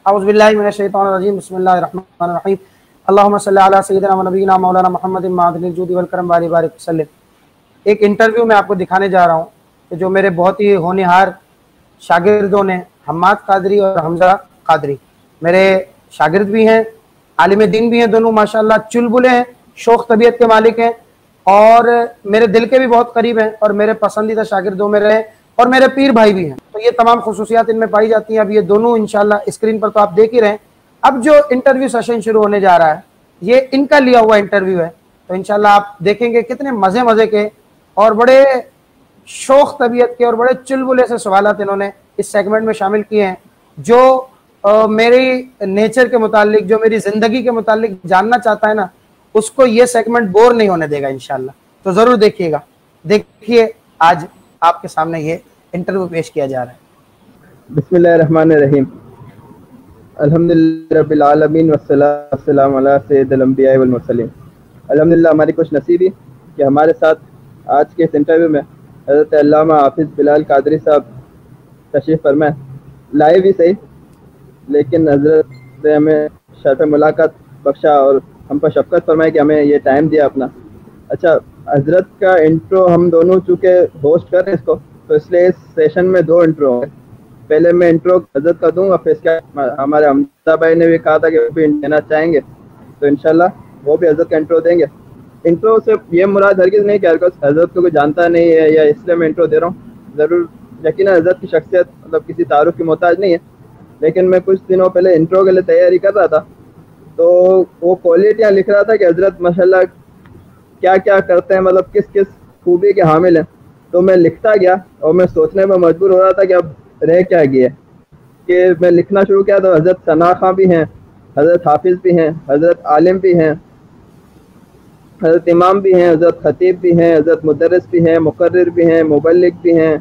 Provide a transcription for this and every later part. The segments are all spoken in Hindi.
औज़ुबिल्लाहि मिनश्शैतानिर्रजीम बिस्मिल्लाहिर्रहमानिर्रहीम अल्लाहुम्मा सल्लि अला सय्यिदिना व नबीना मौलाना मुहम्मदिन मादिनिल जूदि वल करम बारिक वसल्लम। एक इंटरव्यू में आपको दिखाने जा रहा हूँ कि जो मेरे बहुत ही होनहार शागिर्दों ने, हम्माद कादरी और हमजा कादरी, मेरे शागिर्द भी हैं, आलिम दीन भी हैं, दोनों माशाअल्लाह चुलबुले हैं, शौक तबीयत के मालिक हैं और मेरे दिल के भी बहुत करीब हैं और मेरे पसंदीदा शागिर्दों में रहे और मेरे पीर भाई भी हैं। तो ये तमाम खुसूसियात इनमें पाई जाती हैं। अब ये दोनों इंशाल्लाह स्क्रीन पर तो आप देख ही रहे हैं। अब जो इंटरव्यू सेशन शुरू होने जा रहा है ये इनका लिया हुआ इंटरव्यू है, तो इंशाल्लाह आप देखेंगे कितने मज़े मज़े के और बड़े शौक तबीयत के और बड़े चुलबुले से सवालात इन्होंने इस सेगमेंट में शामिल किए हैं, जो मेरी नेचर के मुतालिक, जो मेरी ज़िंदगी के मुतालिक जानना चाहता है ना, उसको ये सेगमेंट बोर नहीं होने देगा इंशाल्लाह। तो ज़रूर देखिएगा। देखिए आज आपके सामने ये इंटरव्यू पेश किया जा रहा है। बिस्मिल्लाहिर्रहमानिर्रहीम अल्हम्दुलिल्लाहि रब्बिल आलमीन वस्सलातु वस्सलामु अला सय्यिदिल अंबिया वल मुरसलीन। अल्हम्दुलिल्लाह हमारी खुश नसीबी कि हमारे साथ आज के इस इंटरव्यू में हज़रत अल्लामा हाफिज़ बिलाल कादरी साहब तशरीफ़ फरमाए। लाइव ही सही, लेकिन हज़रत ने हमें शर्फ़ मुलाकात बख्शा और हम पर शफ़क़त फरमाए कि हमें ये टाइम दिया अपना। अच्छा, हज़रत का इंट्रो हम दोनों चूँकि होस्ट कर रहे हैं इसको, तो इसलिए इस सेशन में दो इंट्रो होंगे। पहले मैं इंट्रो हज़रत का दूंगा, फिर इसका हमारे हमजा भाई ने भी कहा था कि वो भी देना चाहेंगे, तो इंशाल्लाह वो भी हज़रत का इंट्रो देंगे। इंट्रो से ये मुराद हरगिज़ नहीं कि हज़रत को कोई जानता नहीं है या इसलिए मैं इंट्रो दे रहा हूँ। ज़रूर यकीनन हज़रत की शख्सियत मतलब किसी तारुफ की मोहताज नहीं है, लेकिन मैं कुछ दिनों पहले इंट्रो के लिए तैयारी कर रहा था, तो वो क्वालिटियाँ लिख रहा था कि हज़रत माशाल्लाह क्या क्या करते हैं, मतलब किस किस खूबी के हामिल हैं। तो मैं लिखता गया और मैं सोचने में मजबूर हो रहा था कि अब रह क्या गया, कि मैं लिखना शुरू किया तो हज़रत सना खां भी हैं, हज़रत हाफिज़ भी हैं, हज़रत आलिम भी हैं, हज़रत इमाम भी हैं, हज़रत खतीब भी हैं, हज़रत मुदर्रिस भी हैं, मुकर्रिर भी हैं, मुबल्लिग भी हैं,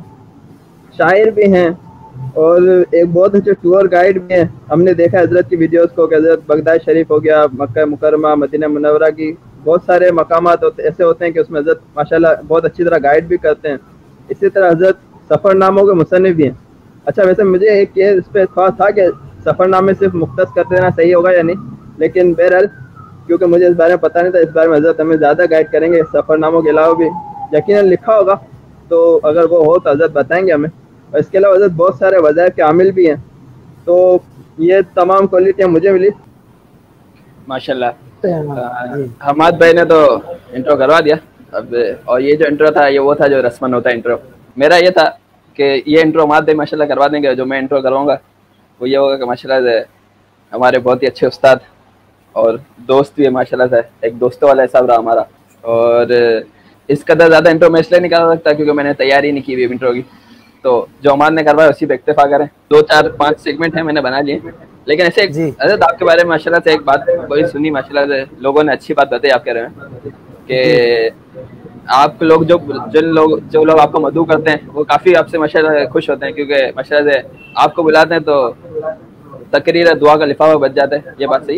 शायर भी हैं और एक बहुत अच्छे टूर गाइड भी हैं। हमने देखा हज़रत की वीडियोस को कि हज़रत बगदाद शरीफ हो गया, मक्का मुकरमा, मदीना मुनव्वरा की बहुत सारे मकामात ऐसे होते हैं कि उसमें हज़रत माशाल्लाह बहुत अच्छी तरह गाइड भी करते हैं। इसी तरह हज़रत सफ़रनामों के मुसन्निफ़ भी हैं। अच्छा, वैसे मुझे एक ये इस पर ख्वास था कि सफ़रनामे सिर्फ मुख्तस कर देना सही होगा या नहीं, लेकिन बहरहाल क्योंकि मुझे इस बारे में पता नहीं था, इस बारे में हज़रत हमें ज़्यादा गाइड करेंगे। सफ़रनामों के अलावा भी यकीनन लिखा होगा, तो अगर वो हो तो हज़रत बताएंगे हमें। और इसके अलावा हज़रत बहुत सारे वज़ाइफ के आमिल भी हैं, तो ये तमाम क्वालिटियाँ मुझे मिली माशाल्लाह। हमाद भाई ने तो इंट्रो करवा दिया अब, और ये जो इंट्रो था ये वो था जो रस्मन होता है इंट्रो। मेरा ये था कि ये इंट्रो हमाद भाई माशाल्लाह करवा देंगे। जो मैं इंट्रो करवाऊंगा वो ये होगा कि माशाल्लाह से हमारे बहुत ही अच्छे उस्ताद और दोस्त भी है माशाल्लाह से, एक दोस्तों वाला हिसाब रहा हमारा। और इस कदर ज़्यादा इंट्रो मैं इसलिए नहीं कर सकता क्योंकि मैंने तैयारी नहीं की हुई इंट्रो की, तो जो हमाद ने करवाया उसी पे इक्तफा करें। 2 4 5 सेगमेंट है मैंने बना लिए, लेकिन ऐसे हज़रत आपके बारे में माशाल्लाह से एक बात कोई सुनी, माशाल्लाह से लोगों ने अच्छी बात बताई आपके बारे में कि आप लोग जो लोग आपको मदू करते हैं वो काफ़ी आपसे माशाल्लाह खुश होते हैं, क्योंकि माशाल्लाह से आपको बुलाते हैं तो तकरीर दुआ का लिफाफा बच जाता है। ये बात सही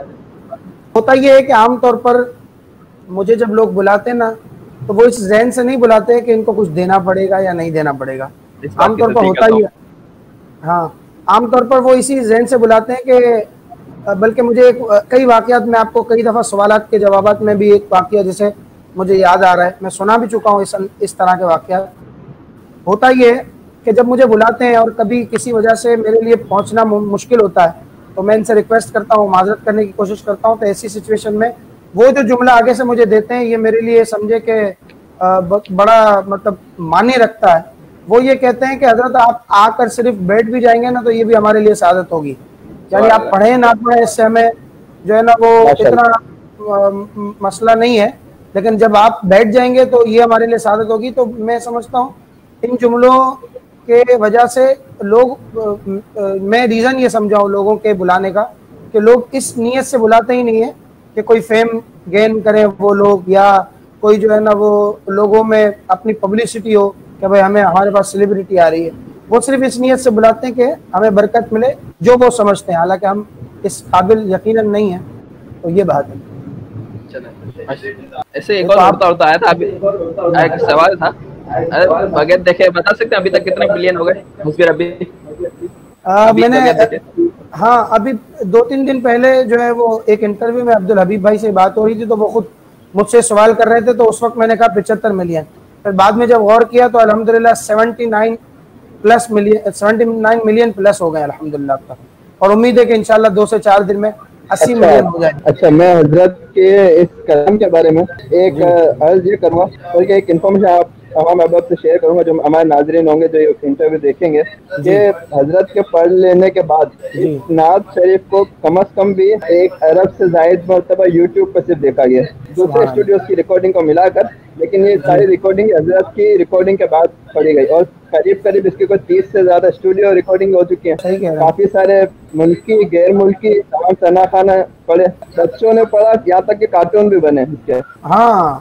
होता ये है कि आमतौर पर मुझे जब लोग बुलाते हैं ना, तो वो इस जहन से नहीं बुलाते हैं कि इनको कुछ देना पड़ेगा या नहीं देना पड़ेगा। आमतौर पर होता ही है, हाँ, आमतौर पर वो इसी जहन से बुलाते हैं कि बल्कि मुझे कई वाक़यात में आपको कई दफ़ा सवालात के जवाबात में भी एक वाक़या जैसे मुझे याद आ रहा है, मैं सुना भी चुका हूँ इस तरह के वाक़यात। होता ये है कि जब मुझे बुलाते हैं और कभी किसी वजह से मेरे लिए पहुँचना मुश्किल होता है, तो मैं इनसे रिक्वेस्ट करता हूँ, माजरत करने की कोशिश करता हूँ। तो ऐसी सिचुएशन में वो जो जुमला आगे से मुझे देते हैं ये मेरे लिए समझे कि बड़ा मतलब मानी रखता है। वो ये कहते हैं कि हज़रत आप आकर सिर्फ बैठ भी जाएंगे ना तो ये भी हमारे लिए सादत होगी, यानी आप पढ़े ना पढ़े इससे हमें जो है ना वो इतना मसला नहीं है, लेकिन जब आप बैठ जाएंगे तो ये हमारे लिए सादत होगी। तो मैं समझता हूँ इन जुमलों के वजह से लोग मैं रीज़न ये समझाऊँ लोगों के बुलाने का कि लोग इस नीयत से बुलाते ही नहीं है कि कोई फेम गेन करें वो लोग, या कोई जो है ना वो लोगों में अपनी पब्लिसिटी हो कि भाई हमारे पास सेलिब्रिटी आ रही है। वो सिर्फ इस नीयत से बुलाते हैं कि हमें बरकत मिले, जो वो समझते हैं, हालांकि हम इस काबिल यकीनन नहीं है। तो ये बात है। ऐसे एक और उड़ता आया था, अभी एक सवाल था, बगैर देखे बता सकते हैं अभी तक कितने बिलियन हो गए? मैंने हाँ, अभी 2-3 दिन पहले जो है वो एक इंटरव्यू में अब्दुल हबीब भाई से बात हो रही थी, तो वो खुद मुझसे सवाल कर रहे थे, तो उस वक्त मैंने कहा 75 मिलियन। फिर बाद में जब गौर किया तो अल्हम्दुलिल्लाह 79 मिलियन प्लस हो गए अल्हम्दुलिल्लाह अब तक, और उम्मीद है कि इंशाल्लाह 2 से 4 दिन में 80 मिलियन हो जाए। अच्छा, मैं हजरत के इस कलाम के बारे में एक अर्ज ये करूँगा और एक इन्फॉर्मेशन आप तमाम अहबाब से शेयर करूंगा जो हमारे नाजरीन होंगे जो इंटरव्यू देखेंगे, कि हजरत के पढ़ लेने के बाद इस नात शरीफ को कम अज कम भी 1 अरब से जायद मरतबा यूट्यूब पर सिर्फ देखा गया, दूसरे स्टूडियोज की रिकॉर्डिंग को मिलाकर, लेकिन ये सारी रिकॉर्डिंग हजरत की रिकॉर्डिंग के बाद पढ़ी गई, और करीब करीब इसके कोई 30 से ज्यादा स्टूडियो रिकॉर्डिंग हो चुकी है। काफी सारे मुल्की गैर मुल्की तमाम सना खाना पढ़े, बच्चों ने पढ़ा, यहाँ तक कि कार्टून भी बने इसके। हाँ,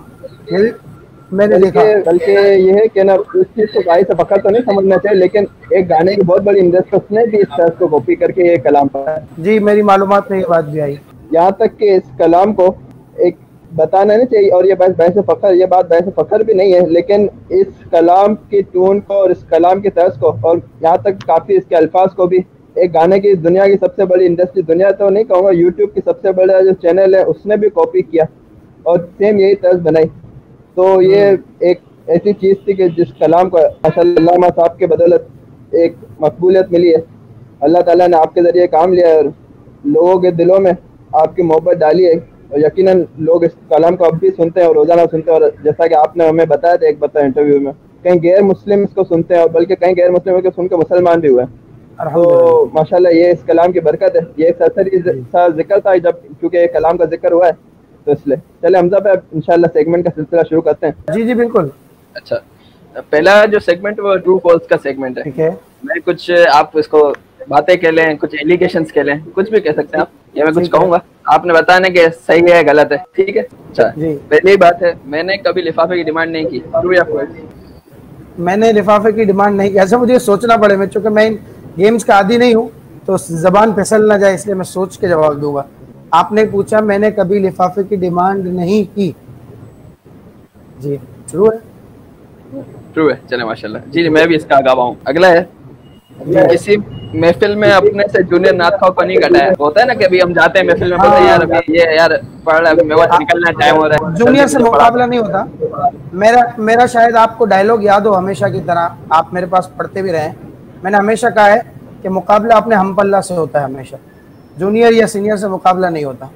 मैंने देखा। बल्कि ये है कि ना उस चीज को गाय से फखर तो नहीं समझना चाहिए, लेकिन एक गाने की बहुत बड़ी इंडस्ट्री उसने भी इस तर्ज को कॉपी करके ये कलाम पढ़ा। जी, मेरी मालूमात में ये बात भी आई। यहाँ तक कि इस कलाम को एक बताना नहीं चाहिए, और ये बात बहस फखर, ये बात बहस फखर भी नहीं है, लेकिन इस कलाम की ट्यून को और इस कलाम की तर्ज को, और यहाँ तक काफी इसके अल्फाज को भी एक गाने की दुनिया की सबसे बड़ी इंडस्ट्री, दुनिया तो नहीं कहूँगा, यूट्यूब की सबसे बड़ा जो चैनल है उसने भी कॉपी किया और सेम यही तर्ज बनाई। तो ये एक ऐसी चीज़ थी कि जिस कलाम को माशाअल्लाह साहब के बदौलत एक मकबूलियत मिली है। अल्लाह ताला ने आपके ज़रिए काम लिया और लोगों के दिलों में आपकी मोहब्बत डाली है, और यकीनन लोग इस कलाम को अब भी सुनते हैं और रोज़ाना सुनते हैं। और जैसा कि आपने हमें बताया था एक इंटरव्यू में, कहीं गैर मुस्लिम इसको सुनते हैं, और बल्कि कहीं गैर मुस्लिम को सुन के मुसलमान भी हुए हैं। तो माशाल्लाह ये इस कलाम की बरकत है। ये एक सरसरी सा जिक्र था जब, क्योंकि एक कलाम का जिक्र हुआ है, तो इसलिए चले हमजा पे इंशाल्लाह सेगमेंट का सिलसिला शुरू करते हैं। जी जी बिल्कुल। अच्छा, पहला जो सेगमेंट वो ट्रू फॉल्स का सेगमेंट है। ठीक है, मैं कुछ आप इसको बातें कह लें, कुछ एलिगेशंस कह लें, कुछ भी कह सकते हैं आप, या मैं कुछ कहूंगा, आपने बताना कि सही है गलत है, ठीक है। अच्छा, पहली बात है, मैंने कभी लिफाफे की डिमांड नहीं की, ट्रू या फॉल्स? मैंने लिफाफे की डिमांड नहीं की। ऐसा मुझे सोचना पड़े, मैं चूंकि मैं इन गेम्स का आदी नहीं हूँ तो जबान फिसल ना जाए, इसलिए मैं सोच के जवाब दूंगा। आपने पूछा, मैंने कभी लिफाफे की डिमांड नहीं की। जी, ट्रू है। ट्रू है, चले माशाल्लाह। जी मैं भी इसका गवाह हूँ। अगला है, किसी महफिल में अपने से जूनियर नाथखाओं को नहीं घटाया। होता है ना कि अभी हम जाते हैं महफिल में, बोलते हैं यार अभी ये यार पढ़ रहा है, मेरे को निकलना टाइम हो रहा है। जूनियर से मुकाबला नहीं होता। मेरा शायद आपको डायलॉग याद हो, हमेशा की तरह आप मेरे पास पढ़ते भी रहे। मैंने हमेशा कहा है कि मुकाबला अपने हम पल्ला से होता है, हमेशा जूनियर या सीनियर से मुकाबला नहीं होता।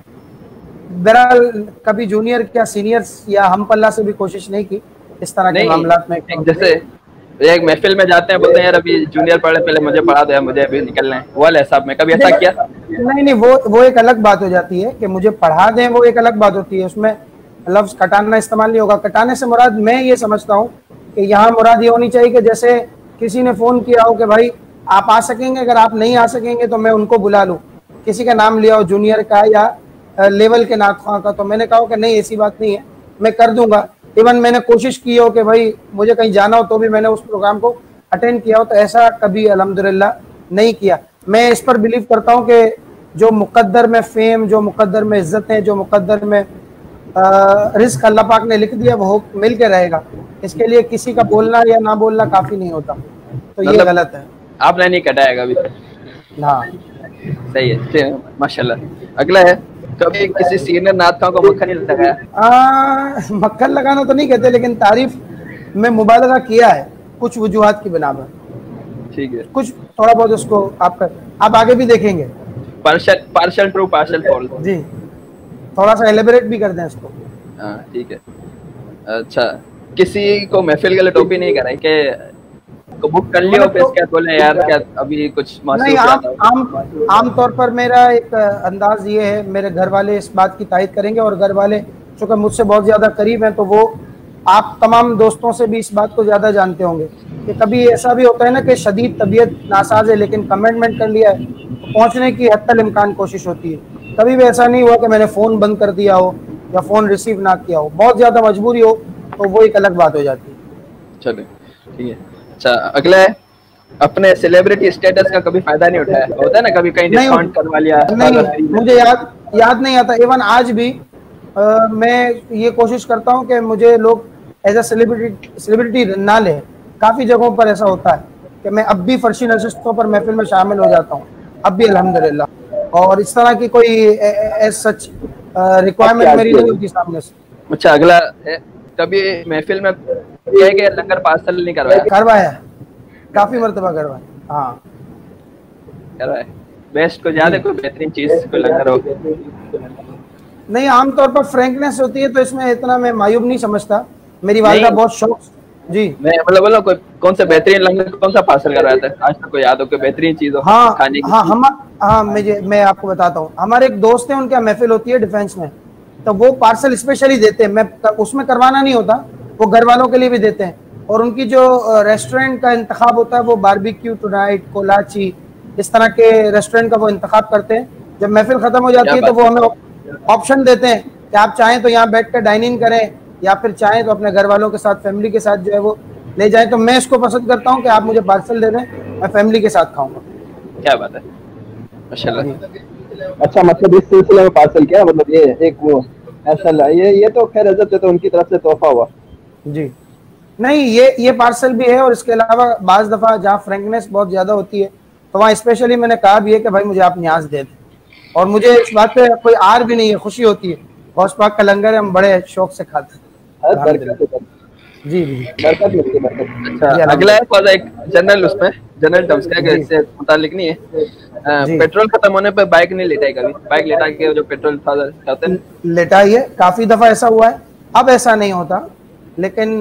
बहरहाल कभी जूनियर या सीनियर या हम पल्ला से भी कोशिश नहीं की इस तरह के मामलात में। जैसे एक महफिल में जाते हैं, बोलते हैं यार अभी जूनियर पढ़े, पहले मुझे पढ़ा दो, मुझे अभी निकलना है, वो वाले साहब में कभी ऐसा किया? नहीं, वो एक अलग बात हो जाती है कि मुझे पढ़ा दें, वो एक अलग बात होती है। उसमें लफ्ज कटाना इस्तेमाल नहीं होगा। कटाने से मुराद मैं ये समझता हूँ कि यहाँ मुराद ये होनी चाहिए कि जैसे किसी ने फोन किया हो कि भाई आप आ सकेंगे, अगर आप नहीं आ सकेंगे तो मैं उनको बुला लूँ, किसी का नाम लिया हो जूनियर का या लेवल के नाथखां का, तो मैंने कहा कि नहीं ऐसी बात नहीं है, मैं कर दूंगा। इवन मैंने कोशिश की हो कि भाई मुझे कहीं जाना हो तो भी मैंने उस प्रोग्राम को अटेंड किया हो, तो ऐसा कभी अल्हम्दुलिल्लाह नहीं किया। मैं इस पर बिलीव करता हूँ कि जो मुकद्दर में फेम, जो मुकद्दर में इज्जतें, जो मुकद्दर में रिस्क अल्लाह पाक ने लिख दिया वो मिल के रहेगा। इसके लिए किसी का बोलना या ना बोलना काफी नहीं होता, तो ये गलत है। आपने नहीं कटाएगा अभी? हाँ, सही है, माशाल्लाह। अगला है, कभी किसी सीनियर नाथखां को मक्खन नहीं लगाया? मक्खन लगाना तो नहीं कहते, लेकिन तारीफ में मुबालगा किया है कुछ वजूहात की बिना पर। ठीक है, कुछ थोड़ा बहुत उसको आप आगे भी देखेंगे। Partial true partial false. जी, थोड़ा सा एलिबरेट भी कर दें इसको। हाँ ठीक है। अच्छा, किसी को महफिल के लिए टोपी नहीं कराई कि बुक कर लियो, फिर क्या बोले यार क्या अभी कुछ नहीं? आम तौर पर मेरा एक अंदाज ये है, मेरे घर वाले इस बात की तायद करेंगे, और घर वाले चूंकि मुझसे बहुत ज़्यादा करीब हैं तो वो आप तमाम दोस्तों से भी इस बात को ज़्यादा जानते होंगे कि कभी ऐसा भी होता है ना कि शदीद तबीयत नासाज है लेकिन कमिटमेंट कर लिया है, तो पहुँचने की हद तक इम्कान कोशिश होती है। कभी भी ऐसा नहीं हुआ कि मैंने फ़ोन बंद कर दिया हो या फ़ोन रिसीव ना किया हो। बहुत ज़्यादा मजबूरी हो तो वो एक अलग बात हो जाती है। चलो ठीक है। अच्छा, अगला है, अपने सेलिब्रिटी स्टेटस का कभी फायदा नहीं उठाया? होता है ना कभी कहीं डिस्काउंट करवा लिया? नहीं, मुझे याद नहीं आता। इवन आज भी मैं ये कोशिश करता हूँ कि मुझे लोग एज ए सेलिब्रिटी ना ले। काफ़ी जगहों पर ऐसा होता है कि मैं अब भी फर्शी नशिस्तों पर महफिल में शामिल हो जाता हूँ, अब भी अल्हम्दुलिल्लाह। और इस तरह की कोई सच रिक्वायरमेंट मेरी नहीं होती सामने से। अच्छा, अगला है, कभी महफिल में कि लंगर पार्सल नहीं करवाया? करवाया, काफी मरतबा करवाया। हाँ करवाया। बेस्ट को याद है कोई बेहतरीन चीज कोई लंगर हो? नहीं, आमतौर पर फ्रैंकनेस होती है तो इसमें इतना मैं मायूब नहीं समझता। मेरी वालिदा बहुत शौक जी। मैं मतलब बोलो कोई कौन सा बेहतरीन लंगर कौन सा पार्सल करवाया था आज तक कोई याद हो, कोई बेहतरीन चीज हो खाने की? हाँ मैं आपको बताता हूँ। हमारे एक दोस्त है, उनकी महफिल होती है डिफेंस में, तो वो पार्सल स्पेशली देते हैं। मैं उसमें करवाना नहीं होता, वो घर वालों के लिए भी देते हैं। और उनकी जो रेस्टोरेंट का इंतखाब होता है वो बारबेक्यू टुनाइट, कोलाची, इस तरह के रेस्टोरेंट का वो इंतखाब करते हैं। जब महफिल खत्म हो जाती है तो वो हमें ऑप्शन देते हैं कि आप चाहें तो यहाँ बैठ कर डाइनिंग करें, या फिर चाहें तो अपने घर वालों के साथ, फैमिली के साथ जो है वो ले जाएं। तो मैं इसको पसंद करता हूँ कि आप मुझे पार्सल दे दें, मैं फैमिली के साथ खाऊंगा। क्या बात है, माशाल्लाह। अच्छा, मतलब इस सिलसिले में पार्सल किया, मतलब ये एक वो ऐसा ये तो खैर इज्जत है तो उनकी तरफ से तोहफा हुआ जी। नहीं, ये पार्सल भी है। और इसके अलावा बाज दफा जहाँ फ्रैंकनेस बहुत ज्यादा होती है तो वहाँ स्पेशली मैंने कहा भी है कि भाई मुझे आप न्याज दे दें। और मुझे इस बात पे कोई आर भी नहीं है, खुशी होती है। गौस पाक का लंगर हम बड़े शौक से खाते हैं। जी जी। अच्छा, अगला है एक जनरल, उसमें जनरल टर्म्स का है, इससे मुतालिक नहीं है। पेट्रोल खत्म होने पे बाइक नहीं लेटाई कभी? बाइक लेटा के जो पेट्रोल खाते हैं लेटाई है, काफी दफा ऐसा हुआ है। अब ऐसा नहीं होता, लेकिन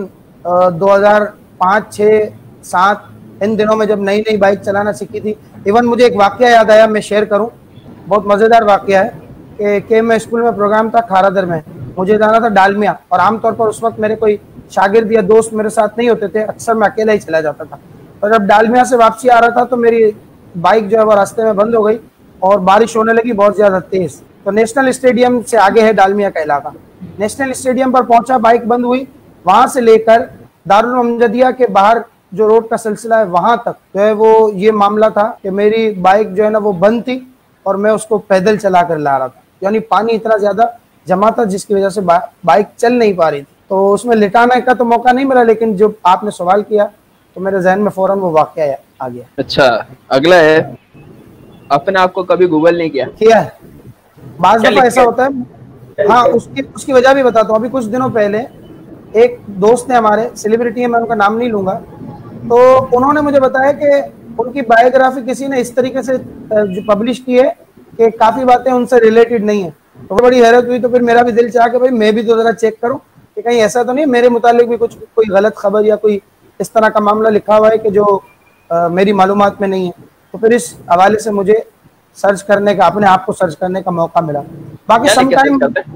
2005, 6, 7 इन दिनों में जब नई नई बाइक चलाना सीखी थी, इवन मुझे एक वाकया याद आया, मैं शेयर करूं। बहुत मजेदार वाकया है कि मैं स्कूल में प्रोग्राम था खारादर में, मुझे जाना था डालमिया। और आमतौर पर उस वक्त मेरे कोई शागिर्द या दोस्त मेरे साथ नहीं होते थे, अक्सर मैं अकेला ही चला जाता था। और जब डालमिया से वापसी आ रहा था तो मेरी बाइक जो है वो रास्ते में बंद हो गई और बारिश होने लगी बहुत ज्यादा तेज। तो नेशनल स्टेडियम से आगे है डालमिया का इलाका, नेशनल स्टेडियम पर पहुंचा, बाइक बंद हुई। वहां से लेकर दारुल अमजदिया के बाहर जो रोड का सिलसिला है वहां तक जो है वो ये मामला था कि मेरी बाइक जो है ना वो बंद थी और मैं उसको पैदल चला कर ला रहा था। यानी पानी इतना ज्यादा जमा था जिसकी वजह से बाइक चल नहीं पा रही थी। तो उसमें लिटाने का तो मौका नहीं मिला, लेकिन जब आपने सवाल किया तो मेरे जहन में फौरन वो वाकया आ गया। अच्छा, अगला है, अपने आप को कभी गूगल नहीं किया? बाज़ दफा ऐसा होता है। हाँ, उसकी वजह भी बताता हूँ। अभी कुछ दिनों पहले एक दोस्त ने, हमारे सेलिब्रिटी है, मैं उनका नाम नहीं लूंगा, तो उन्होंने मुझे बताया कि उनकी बायोग्राफी किसी ने इस तरीके से पब्लिश की है कि काफी बातें उनसे रिलेटेड नहीं है। तो बड़ी हैरत हुई। तो फिर मेरा भी दिल चाहा कि भाई मैं भी तो जरा चेक करूं कि कहीं ऐसा तो नहीं मेरे मुतालिक भी कोई गलत खबर या कोई इस तरह का मामला लिखा हुआ है कि जो मेरी मालूमात में नहीं है। तो फिर इस हवाले से मुझे सर्च करने का, अपने आप को सर्च करने का मौका मिला। बाकी समटाइम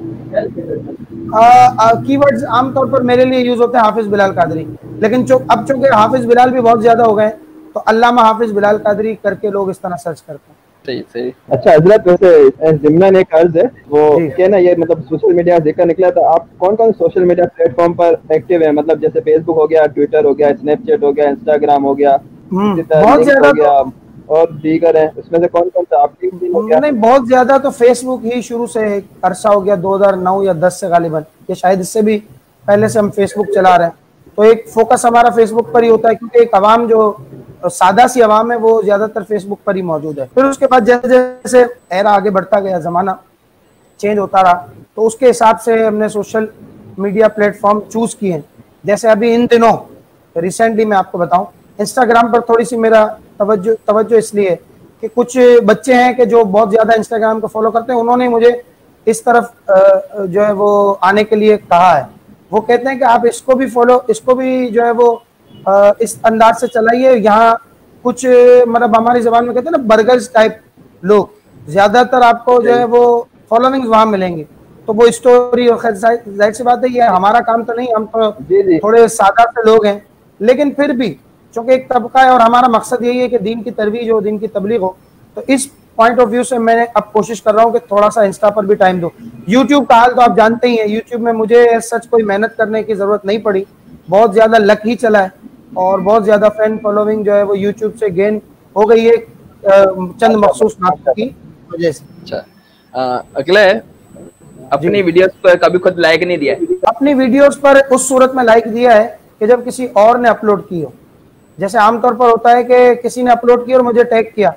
कीवर्ड्स आमतौर पर मेरे लिए यूज होते हैं हाफिज बिलाल कादरी, लेकिन अब चूंकि हाफिज बिलाल भी बहुत ज्यादा हो गए तो अल्लामा हाफिज बिलाल कादरी करके लोग इस तरह सर्च करते हैं। सही। अच्छा हजरत, वैसे जिम्मन एक अर्ज है वो क्या ना, ये मतलब सोशल मीडिया जिक्र निकला था, आप कौन कौन सोशल मीडिया प्लेटफॉर्म पर एक्टिव है? मतलब जैसे फेसबुक हो गया, ट्विटर हो गया, स्नैपचैट हो गया, इंस्टाग्राम हो गया, बहुत ज्यादा हो गया और दीगर है, उसमें से कौन कौन सा आपकी? नहीं, बहुत ज्यादा तो फेसबुक ही शुरू से अरसा हो गया, 2009 या 10 से गालिबन, ये शायद इससे भी पहले से हम फेसबुक चला रहे हैं। तो एक फोकस हमारा फेसबुक पर ही होता है, क्योंकि एक आवाम जो सादा सी आवाम है वो ज्यादातर फेसबुक पर ही मौजूद है। फिर उसके बाद जैसे जैसे एरा आगे बढ़ता गया, जमाना चेंज होता रहा, तो उसके हिसाब से हमने सोशल मीडिया प्लेटफॉर्म चूज किए हैं। जैसे अभी इन दिनों रिसेंटली मैं आपको बताऊं, इंस्टाग्राम पर थोड़ी सी मेरा तवज्जो इसलिए कि कुछ बच्चे हैं कि जो बहुत ज्यादा इंस्टाग्राम को फॉलो करते हैं, उन्होंने मुझे इस तरफ जो है वो आने के लिए कहा है। वो कहते हैं कि आप इसको भी फॉलो, इसको भी जो है वो इस अंदाज से चलाइए। यहाँ कुछ मतलब हमारी जबान में कहते हैं ना बर्गर्स टाइप लोग, ज्यादातर आपको जो है वो फॉलोइंग वहां मिलेंगे। तो वो स्टोरी, और जाहिर सी बात है ये हमारा काम तो नहीं, हम तो थोड़े सादा से लोग हैं, लेकिन फिर भी चूंकि एक तबका है और हमारा मकसद यही है कि दीन की तरवीज हो, दीन की तबलीग हो, तो इस पॉइंट ऑफ व्यू से मैं अब कोशिश कर रहा हूँ कि थोड़ा सा इंस्टा पर भी टाइम दो। यूट्यूब का हाल तो आप जानते ही हैं, यूट्यूब में मुझे सच कोई मेहनत करने की जरूरत नहीं पड़ी, बहुत ज्यादा लक ही चला है और बहुत ज्यादा फैन फॉलोइंग जो है वो यूट्यूब से गेन हो गई है चंद मखसूस नाटकों की वजह से। अच्छा, अगला है, अपनी वीडियोस पर कभी खुद लाइक नहीं दिया? अपनी वीडियोस पर उस सूरत में लाइक दिया है कि जब किसी और ने अपलोड की हो। जैसे आमतौर पर होता है कि किसी ने अपलोड किया और मुझे टैग किया,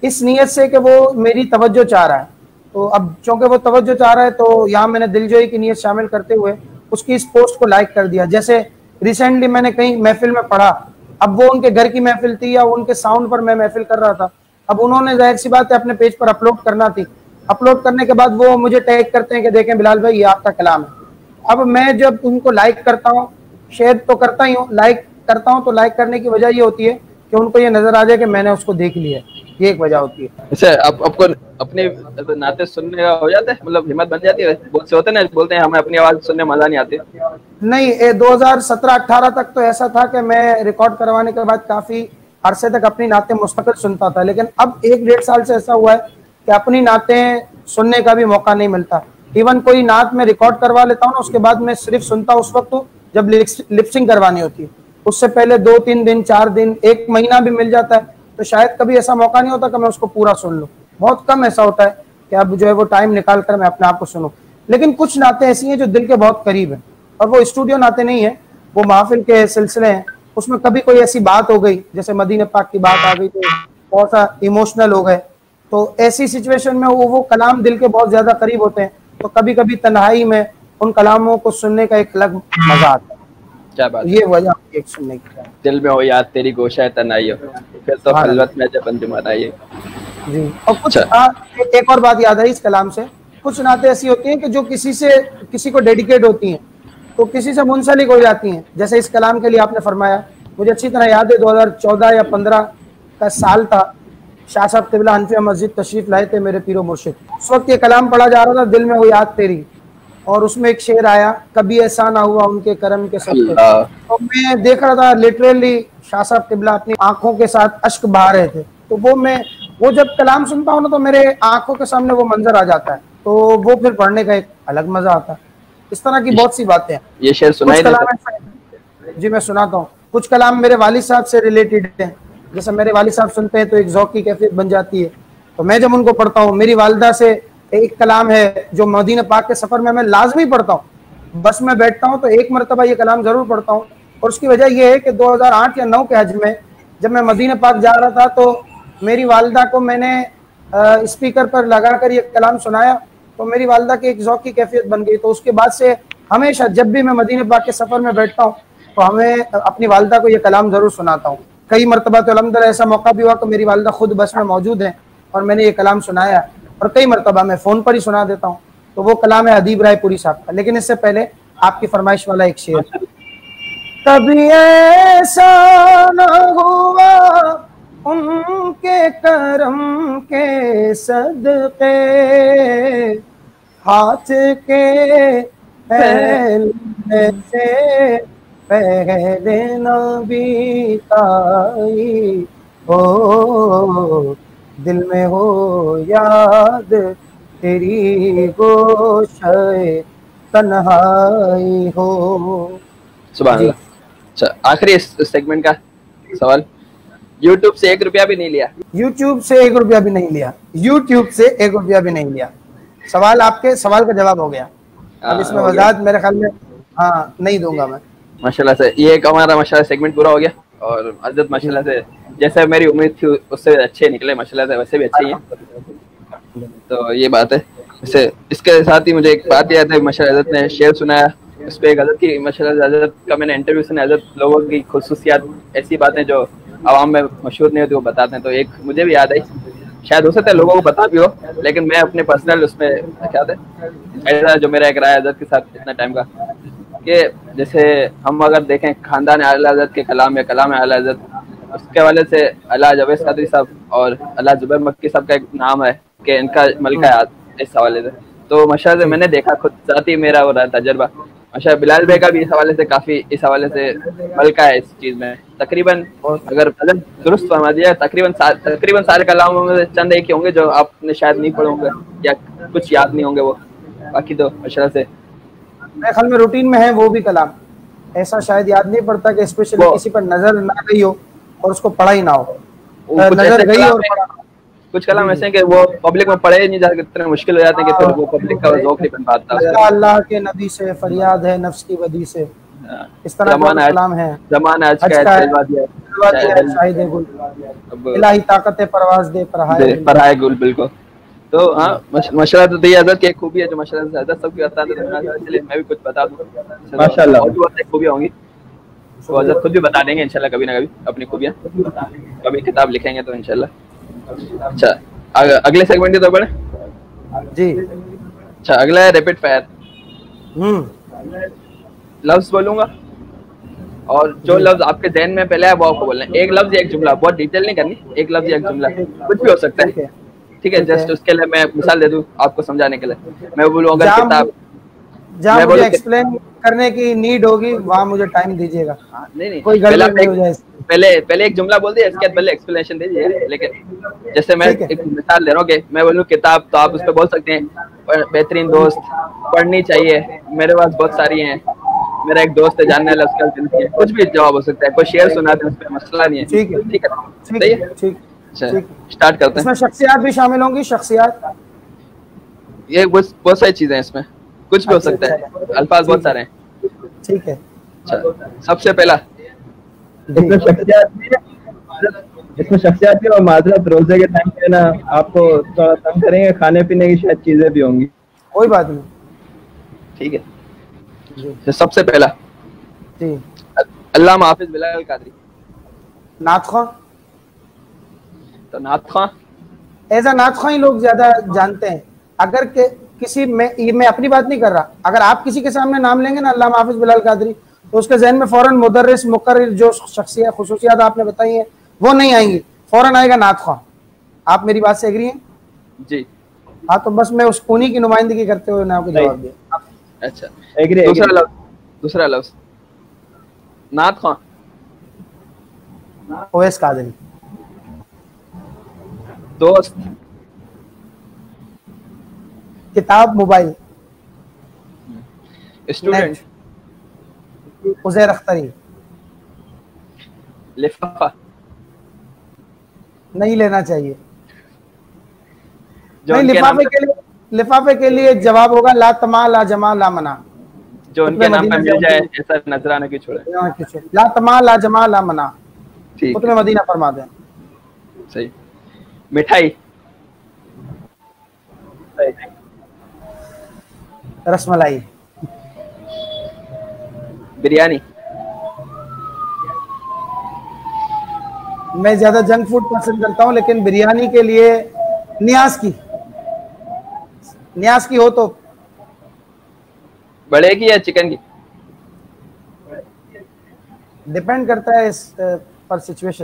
इस नीयत से कि वो मेरी तवज्जो चाह रहा है। तो अब चूंकि वो तवज्जो चाह रहा है तो यहाँ मैंने दिलजोई की नीयत शामिल करते हुए उसकी इस पोस्ट को लाइक कर दिया। जैसे रिसेंटली मैंने कहीं महफिल में पढ़ा, अब वो उनके घर की महफिल थी या उनके साउंड पर मैं महफिल कर रहा था, अब उन्होंने जाहिर सी बात है अपने पेज पर अपलोड करना थी। अपलोड करने के बाद वो मुझे टैग करते हैं कि देखें बिलाल भाई ये आपका कलाम है। अब मैं जब उनको लाइक करता हूँ, शेयर तो करता ही हूँ, लाइक करता हूँ, तो लाइक करने की वजह ये होती है कि उनको ये नजर आ जाए कि मैंने उसको देख लिया है, ये एक वजह होती है। अच्छा, आपको अपने नाते सुनने का हो जाता है, मतलब हिम्मत बन जाती है? बहुत से होते हैं ना, बोलते हैं हमें अपनी आवाज सुनने मजा नहीं आती। नहीं, 2017-18 तक तो ऐसा था कि मैं रिकॉर्ड करवाने के बाद काफी अरसे तक अपनी नाते मुस्तकिल सुनता था, लेकिन अब 1-1.5 साल से ऐसा हुआ है कि अपनी नाते सुनने का भी मौका नहीं मिलता। इवन कोई नात में रिकॉर्ड करवा लेता हूँ ना, उसके बाद मैं सिर्फ सुनता उस वक्त हूँ जब लिपसिंग करवानी होती है। उससे पहले 2-3 दिन, 4 दिन, 1 महीना भी मिल जाता है तो शायद कभी ऐसा मौका नहीं होता कि मैं उसको पूरा सुन लूँ। बहुत कम ऐसा होता है कि अब जो है वो टाइम निकाल कर मैं अपने आप को सुनूं। लेकिन कुछ नाते ऐसी हैं जो दिल के बहुत करीब हैं, और वो स्टूडियो नाते नहीं है, वो महफिल के सिलसिले हैं। उसमें कभी कोई ऐसी बात हो गई, जैसे मदीने पाक की बात आ गई तो बहुत सा इमोशनल हो गए, तो ऐसी सिचुएशन में वो कलाम दिल के बहुत ज्यादा करीब होते हैं, तो कभी कभी तन्हाई में उन कलामों को सुनने का एक अलग मजा आता है। क्या बात, ये वजह एक सुनने की। दिल में हो याद तेरी गोशा तनाई हो, फिर तो खलवत में जब अंजुम आई जी। और कुछ एक और बात याद आई इस कलाम से, कुछ नाते ऐसी होती हैं कि जो किसी को डेडिकेट होती हैं, तो किसी से मुंसलिक हो जाती हैं। जैसे इस कलाम के लिए आपने फरमाया, मुझे अच्छी तरह याद है 2014 या 15 का साल था, शाह साहब क़िबला हनफिया मस्जिद तशरीफ लाए थे मेरे पीरो मुर्शिद। उस वक्त ये कलाम पढ़ा जा रहा था, दिल में हो याद तेरी, और उसमें एक शेर आया, कभी ऐसा ना हुआ उनके करम के सदक़े। तो मैं देख रहा था लिटरली शाह साहब क़िबला अपनी आंखों के साथ अश्क बहा रहे थे। तो वो जब कलाम सुनता हूँ ना तो मेरे आंखों के सामने वो मंजर आ जाता है, तो वो फिर पढ़ने का एक अलग मजा आता है। इस तरह की बहुत सी बातें हैं। ये शेर सुनाई जी मैं सुनाता हूँ। कुछ कलाम मेरे वालिद साहब से रिलेटेड हैं, जैसे मेरे वालिद साहब सुनते हैं तो एक ज़ौक़ की कैफियत बन जाती है, तो मैं जब उनको पढ़ता हूँ। मेरी वालिदा से एक कलाम है जो मदीना पाक के सफर में मैं लाजमी पढ़ता हूँ, बस में बैठता हूँ तो एक मरतबा ये कलाम जरूर पढ़ता हूँ। और उसकी वजह यह है कि 2008 या 9 के हज में जब मैं मदीना पाक जा रहा था तो मेरी वालिदा को मैंने स्पीकर पर लगाकर ये कलाम सुनाया, तो मेरी वालिदा की एक ज़ौक़ की कैफियत बन गई। तो उसके बाद से हमेशा जब भी मैं मदीना पाक के सफर में बैठता हूँ तो हमें अपनी वालिदा को ये कलाम जरूर सुनाता हूँ। कई मरतबा तो अल्हम्दुलिल्लाह ऐसा मौका भी हुआ कि मेरी वालिदा खुद बस में मौजूद है और मैंने ये कलाम सुनाया, और कई मरतबा मैं फ़ोन पर ही सुना देता हूँ। तो वो कलाम है अदीब रायपुरी साहब का। लेकिन इससे पहले आपकी फरमाइश वाला एक शेर, कभी ऐसा न हुआ उनके करम के सदक़े, हाथ के फैलने से पहले नबी ताई हो, दिल में हो याद तेरी गोशे तन्हाई हो। सुभान अल्लाह। अच्छा, आखिरी सेगमेंट का सवाल, YouTube से 1 रुपया भी नहीं लिया? YouTube से 1 रुपया भी नहीं लिया, YouTube से 1 रुपया भी नहीं लिया। सवाल, आपके सवाल का जवाब हो गया। अब इसमें वजाहत मेरे ख्याल में हाँ नहीं दूंगा मैं। माशाल्लाह से ये एक हमारा माशाल्लाह सेगमेंट पूरा हो गया, और हज़रत माशाल्लाह से जैसे मेरी उम्मीद थी उससे अच्छे निकले माशाल्लाह से, वैसे भी अच्छे ही हैं। तो ये बात है। वैसे इसके साथ ही मुझे एक बात याद है, माशाल्लाह हज़रत ने शेर सुनाया, उस पर एक हज़रत की माशाल्लाह हज़रत का मैंने इंटरव्यू सुना, हज़रत लोगों की खुसूसियात, ऐसी बातें जो आवाम में मशहूर नहीं होती वो बताते हैं। तो एक मुझे भी याद आई, शायद हो सकता है लोगों को पता भी हो, लेकिन मैं अपने पर्सनल उसमें क्या था ऐसा जो मेरा एक राय हज़रत के साथ इतना टाइम का, कि जैसे हम अगर देखें खानदान आला हज़रत के कलाम या कलाम आला हज़रत, उसके हवाले से अल्लाह जवेद कादरी साहब और अल्लाह जुबैर मक्की साहब का एक नाम है कि इनका मलका है इस हवाले से। तो माशाअल्लाह मैंने देखा खुद साथ ही मेरा हो रहा तजर्बा, माशाअल्लाह बिलाल भाई का भी इस हवाले से काफी इस हवाले से मलका है इस चीज में। तकरीबन अगर दुरुस्त फरमा दिया तकरीबन सारे कलामों में चंद एक ही होंगे जो आपने शायद नहीं पढ़े होंगे या कुछ याद नहीं होंगे, वो बाकी तो माशाअल्लाह से मेरे ख्याल में रूटीन में है वो भी कलाम, ऐसा शायद याद नहीं पड़ता कि स्पेशली किसी पर नजर ना गई हो और उसको पढ़ा ही ना हो। नजर गई और पढ़ा। कुछ कलाम ऐसे हैं कि वो पब्लिक में पढ़े नहीं जाते, इतने मुश्किल हो जाते हैं कि फिर वो पब्लिक का ज़ौक़ नहीं बन पाता। अल्लाह के नबी से फरियाद है नफ्स की बदी से, इस तरह का कलाम है। ज़माना आज का शाहिद गुल, इलाही ताकत परवाज दे परहाए गुल। बिल्कुल। तो हाँ, मशरा तो दी हजरत की एक खूबी है जो मशरा से हजरत सबकी बता देते हैं। चलिए मैं भी कुछ बता दूं माशाल्लाह, और भी बहुत खूबियां होंगी तो हजरत खुद भी बता देंगे इंशाल्लाह कभी ना कभी अपनी खूबियां, कभी किताब लिखेंगे तो इंशाल्लाह। अच्छा, अगले सेगमेंट की तरफ बढ़े जी। अच्छा, अगला है रैपिड फायर। लफ्ज बोलूंगा और जो लफ्ज आपके ध्यान में पहले है वो आपको बोलना है। एक लफ्ज या एक जुमला, बहुत डिटेल नहीं करनी, एक लफ्ज या एक जुमला, कुछ भी हो सकता है। ठीक है, जस्ट उसके लिए मैं मिसाल दे दूं आपको समझाने के लिए। मैं बोलूं अगर किताब, जहाँ मुझे एक्सप्लेन करने की नीड होगी वहाँ मुझे टाइम दीजिएगा। नहीं कोई गलती नहीं हो जाए। पहले एक जुमला बोल दिया, इसके बाद पहले एक्सप्लेनेशन दीजिए। लेकिन जैसे मैं एक मिसाल दे रहा हूँ कि मैं बोलूँ किताब, तो आप उस पर बोल सकते हैं बेहतरीन दोस्त, पढ़नी चाहिए, मेरे पास बहुत सारी हैं, मेरा एक दोस्त है जानने वाला उसका जिंदगी है, कुछ भी जवाब हो सकता है। कोई शेर सुना दे, उसमें मसला नहीं है। ठीक है, ठीक है, सही है, ठीक। स्टार्ट करते हैं। इसमें शख्सियात भी शामिल होंगी, शख्सियात, ये बहुत सारी चीजें हैं इसमें, कुछ भी हो सकता है, अल्फाज बहुत सारे हैं। ठीक है। अच्छा, सबसे पहला इसमें शख्सियात भी और माजरत, रोजे के टाइम पे ना आपको थोड़ा तंग करेंगे, खाने पीने की शायद चीजें भी होंगी। कोई बात नहीं, ठीक है। तो सबसे पहला जी, अल्लामा हाफिज बिलाल कादरी। नात ख्वां, तो नात ख्वां ऐसा नात ख्वां ही लोग ज्यादा जानते हैं। अगर के किसी मैं अपनी बात नहीं कर रहा, अगर आप किसी के सामने नाम लेंगे ना अल्लामा हाफिज बिलाल कादरी, तो उसके जहन में फौरन मुदर्रिस, मुकर्रिर, जो शख्सियत खुसूसियात आपने बताई हैं वो नहीं आएंगी, फौरन आएगा नात ख्वां। आप मेरी बात से एग्री हैं? जी हाँ, तो बस मैं उस उन्हीं की नुमाइंदगी करते हुए आपको जवाब दिया। अच्छा, एग्री। दूसरा लफ्ज नात ख्वां, ओवैस कादरी। दोस्त, किताब, मोबाइल, स्टूडेंट, उज़ैर अख्तरी। लिफाफा, नहीं लेना चाहिए। जो नहीं, लिफाफे के लिए जवाब होगा ला तमा ला जमा ला मना। जो उनके नाम पे मिल जाए ऐसा नजराना की छोड़े। ला तमा ला जमा ला मना, ठीक, कुतुब मदीना फरमा दें। सही। मिठाई, रसमलाई। बिरयानी, मैं ज्यादा जंक फूड पसंद करता हूं, लेकिन बिरयानी के लिए न्यास की हो तो बड़े की या चिकन की? डिपेंड करता है इस पर सिचुएशन।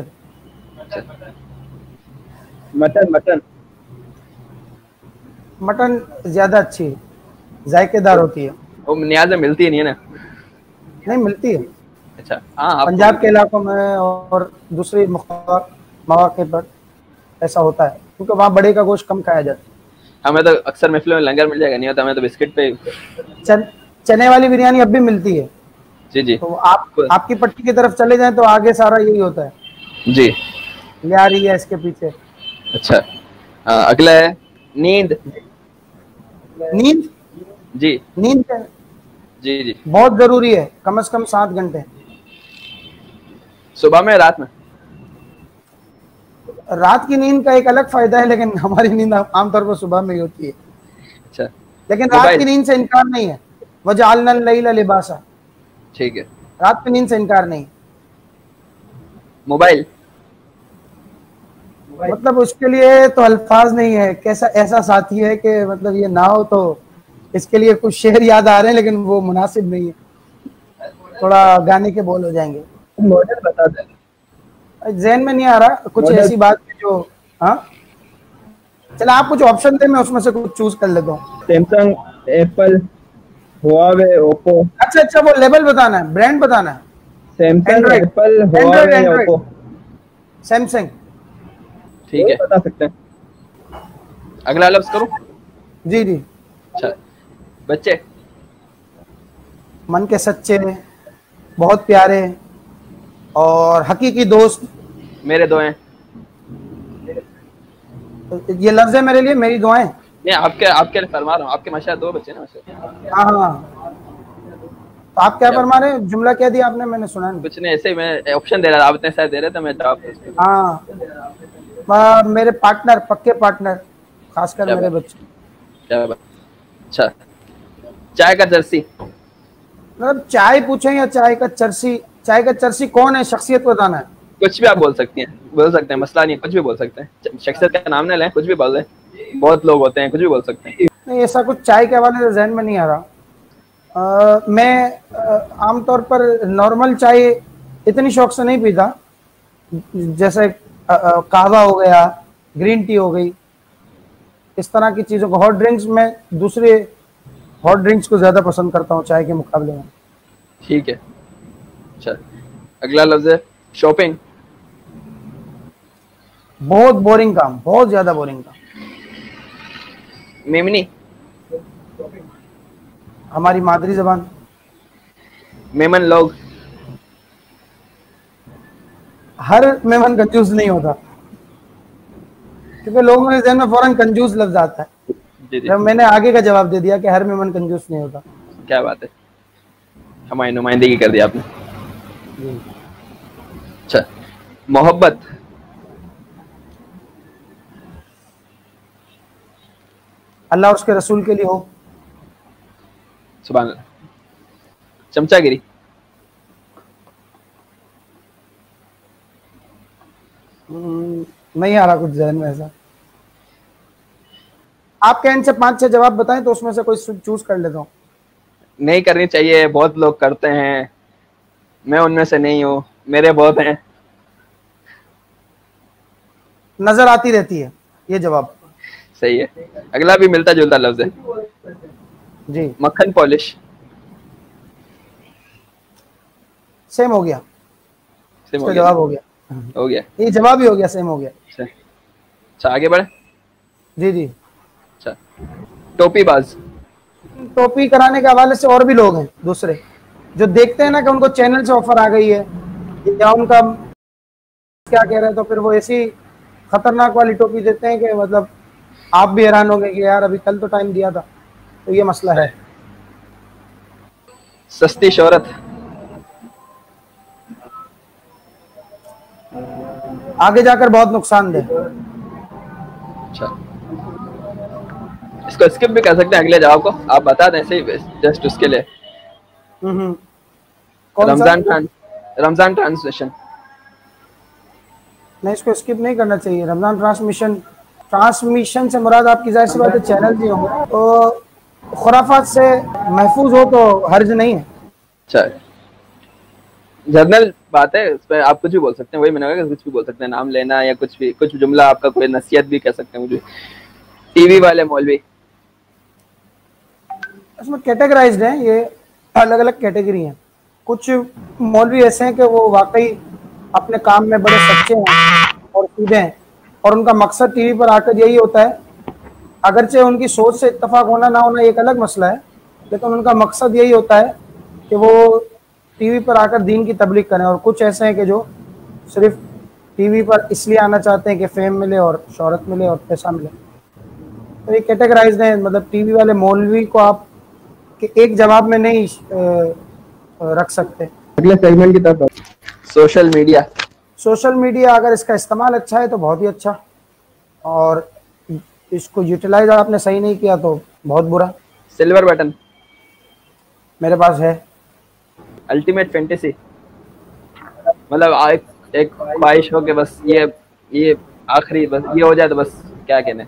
मटन ज्यादा अच्छी, जायकेदार होती है। वो न्याज में मिलती नहीं है ना? नहीं मिलती है। अच्छा, हाँ, पंजाब के इलाकों में और दूसरे मौके पर ऐसा होता है, क्योंकि वहाँ बड़े का गोश्त कम खाया जाता है। हमें तो अक्सर महफिलों में लंगर मिल जाएगा, नहीं होता हमें तो बिस्किट पे। चने वाली बिरयानी अब भी मिलती है। जी। तो आपकी पट्टी की तरफ चले जाएं तो आगे सारा यही होता है जी, ले आ रही है इसके पीछे। अच्छा, अगला है नींद। जी जी बहुत जरूरी है, कम से कम 7 घंटे। सुबह में, रात में? रात की नींद का एक अलग फायदा है, लेकिन हमारी नींद आमतौर पर सुबह में ही होती है। अच्छा, लेकिन रात की नींद से इनकार नहीं है। वजअलना लैला लिबासा, ठीक है, रात की नींद से इनकार नहीं। मोबाइल, मतलब उसके लिए तो अल्फाज नहीं है, कैसा ऐसा साथी है कि मतलब ये ना हो तो इसके लिए कुछ शेर याद आ रहे हैं, लेकिन वो मुनासिब नहीं है, थोड़ा गाने के बोल हो जाएंगे। मॉडल बता दें, ज़हन में नहीं आ रहा कुछ ऐसी बात है जो। हाँ, चलो आप कुछ ऑप्शन दे, मैं उसमें से कुछ चूज कर लेता हूँ। Samsung, Apple, Huawei, Oppo. अच्छा, वो लेवल बताना है, ब्रांड बताना है। Samsung, Apple, Huawei, Oppo. Samsung, ठीक है, बता सकते हैं। अगला लफ्ज करूं? जी। अच्छा, बच्चे, मन के सच्चे, बहुत प्यारे और हकीकी दोस्त। मेरे दो हैं। ये लफ्ज है मेरे लिए, मेरी दुआएं। नहीं, आपके लिए फरमा रहा हूँ, आपके माशाल्लाह 2 बच्चे ना माशाल्लाह। हाँ, तो आप क्या फरमा रहे हैं? जुमला क्या दिया आपने? मैंने सुना नहीं। कुछ नहीं, ऐसे ही मैं ऑप्शन दे रहा था, आप इतने सारे दे रहे थे, मैं जवाब। हाँ, मेरे पार्टनर, पक्के पार्टनर, खासकर मेरे बच्चे। क्या बात। अच्छा, चाय का जर्सी। मतलब चाय पूछे या चाय का चर्सी? चाय का चर्सी कौन है? शख्सियत बताना है। कुछ भी आप बोल सकती हैं, बोल सकते हैं, मसला नहीं, कुछ भी बोल सकते हैं, शख्सियत का नाम न लें, कुछ भी बोल दें, बहुत लोग होते हैं, कुछ भी बोल सकते हैं। नहीं, ऐसा कुछ चाय के हवाले से जहन में नहीं आ रहा। मैं आमतौर पर नॉर्मल चाय इतनी शौक से नहीं पीता, जैसे कहवा हो गया, ग्रीन टी हो गई, इस तरह की चीज़ों को। हॉट ड्रिंक्स में दूसरे हॉट ड्रिंक्स को ज़्यादा पसंद करता हूँ चाय के मुकाबले में। ठीक है। अच्छा, अगला लफ्ज़ है शॉपिंग। बहुत बोरिंग काम, बहुत ज़्यादा बोरिंग काम। मेमनी। हमारी मादरी जबान। मेमन लोग। हर मेमन कंजूस नहीं होता, क्योंकि लोगों के ज़हन में फौरन कंजूस लफ्ज आता है। जी जी। जब मैंने आगे का जवाब दे दिया कि हर मेमन कंजूस नहीं होता। क्या बात है, हमारी नुमाइंदगी कर दी आपने। अच्छा, मोहब्बत। अल्लाह उसके रसूल के लिए हो। सुभान अल्लाह। चमचागिरी। नहीं आ रहा कुछ जहन में ऐसा। आप कहने से 5-6 जवाब बताएं तो उसमें से कोई चूज कर लेता हूँ। नहीं करनी चाहिए, बहुत लोग करते हैं, मैं उनमें से नहीं हूँ, मेरे बहुत हैं। नजर आती रहती है, ये जवाब सही है। अगला भी मिलता जुलता लफ्ज है जी। मक्खन पॉलिश। सेम हो गया, सेम हो गया, जवाब हो गया, हो गया, ये जवाब ही हो गया, सेम हो गया। अच्छा, आगे बढ़े। जी जी। अच्छा, टोपीबाज। टोपी कराने के हवाले से और भी लोग हैं दूसरे, जो देखते हैं ना कि उनको चैनल से ऑफर आ गई है या उनका क्या कह रहे हैं, तो फिर वो ऐसी खतरनाक वाली टोपी देते हैं कि मतलब आप भी हैरान होंगे कि यार अभी कल तो टाइम दिया था। तो ये मसला है। सस्ती शोहरत। आगे जाकर बहुत नुकसानदेह। अच्छा, इसको स्किप भी कर सकते हैं, अगले जवाब को आप बता दें, सही जस्ट उसके लिए। रमजान ट्रांसमिशन। नहीं, इसको स्किप नहीं करना चाहिए। रमजान ट्रांसमिशन से मुराद आपकी जाहिर सी बात है चैनल भी होंगे, तो खुराफात से महफूज हो तो हर्ज नहीं है। अच्छा, जर्नल बात है, उस पर आप कुछ भी बोल सकते हैं, वही मैंने कहा कुछ भी बोल सकते हैं, नाम लेना या कुछ भी, कुछ जुमला आपका, कोई नसीहत भी कह सकते हैं मुझे। टीवी वाले मौलवी। इसमें कैटेगराइज्ड हैं, ये अलग अलग कैटेगरी हैं। कुछ मौलवी ऐसे हैं कि वो वाकई अपने काम में बड़े सच्चे हैं और सीधे हैं, और उनका मकसद टीवी पर आकर यही होता है, अगरचे उनकी सोच से इत्तेफाक होना ना होना एक अलग मसला है, लेकिन उनका मकसद यही होता है कि वो टीवी पर आकर दीन की तबलीग करें। और कुछ ऐसे हैं कि जो सिर्फ टीवी पर इसलिए आना चाहते हैं कि फेम मिले और शोहरत मिले और पैसा मिले। तो ये कैटेगराइज्ड है, मतलब टीवी वाले मौलवी को आप कि एक जवाब में नहीं रख सकते। अगले सेगमेंट की तरफ। Social media. सोशल मीडिया अगर इसका इस्तेमाल अच्छा है तो बहुत ही अच्छा, और इसको यूटिलाइज आपने सही नहीं किया तो बहुत बुरा। Silver button. मेरे पास है। अल्टीमेट फैंटेसी, मतलब एक ख्वाहिश हो के बस ये आखिरी, बस ये हो जाए तो बस क्या कहने।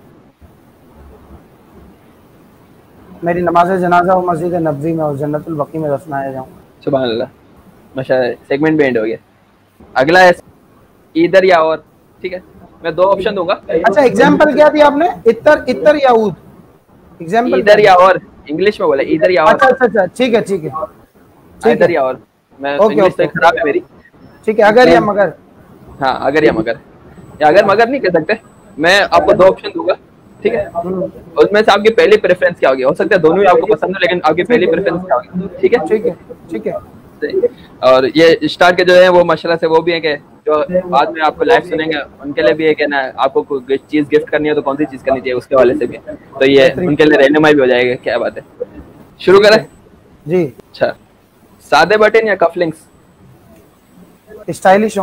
मेरी नमाज जनाजा हो मस्जिद नबवी में और जन्नतुल बकी में दफनाया जाऊं। सुभान अल्लाह, माशाअल्लाह, सेगमेंट भी एंड हो गया। अगला है इधर या और। ठीक है, मैं 2 ऑप्शन दूंगा। अच्छा, एग्जांपल क्या दिया आपने? इतर या ऊद? एग्जांपल इधर या और, इंग्लिश में बोला इधर या और। अच्छा, ठीक है। इधर या और, मैं इंग्लिश तो खराब है मेरी। ठीक है, अगर या मगर। हाँ, अगर या मगर, या अगर मगर नहीं कह सकते। मैं आपको 2 ऑप्शन दूंगा, ठीक है, उसमें से आपकी पहली प्रेफरेंस क्या होगी। हो सकता है दोनों ही आपको पसंद हो, लेकिन आपकी पहली प्रेफरेंस क्या होगी। ठीक है। और ये स्टार्ट के जो है वो माशाल्लाह से वो भी है कि जो बाद में आपको लाइव सुनेंगे उनके लिए भी है कि ना, आपको कोई चीज गिफ्ट करनी है तो कौन सी चीज करनी चाहिए उसके हवाले से भी, तो ये उनके लिए रहनुमाई भी हो जाएगा। क्या बात है, शुरू करें? जी। अच्छा, सादे बटन या कफलिंग्स? स्टाइलिश हो।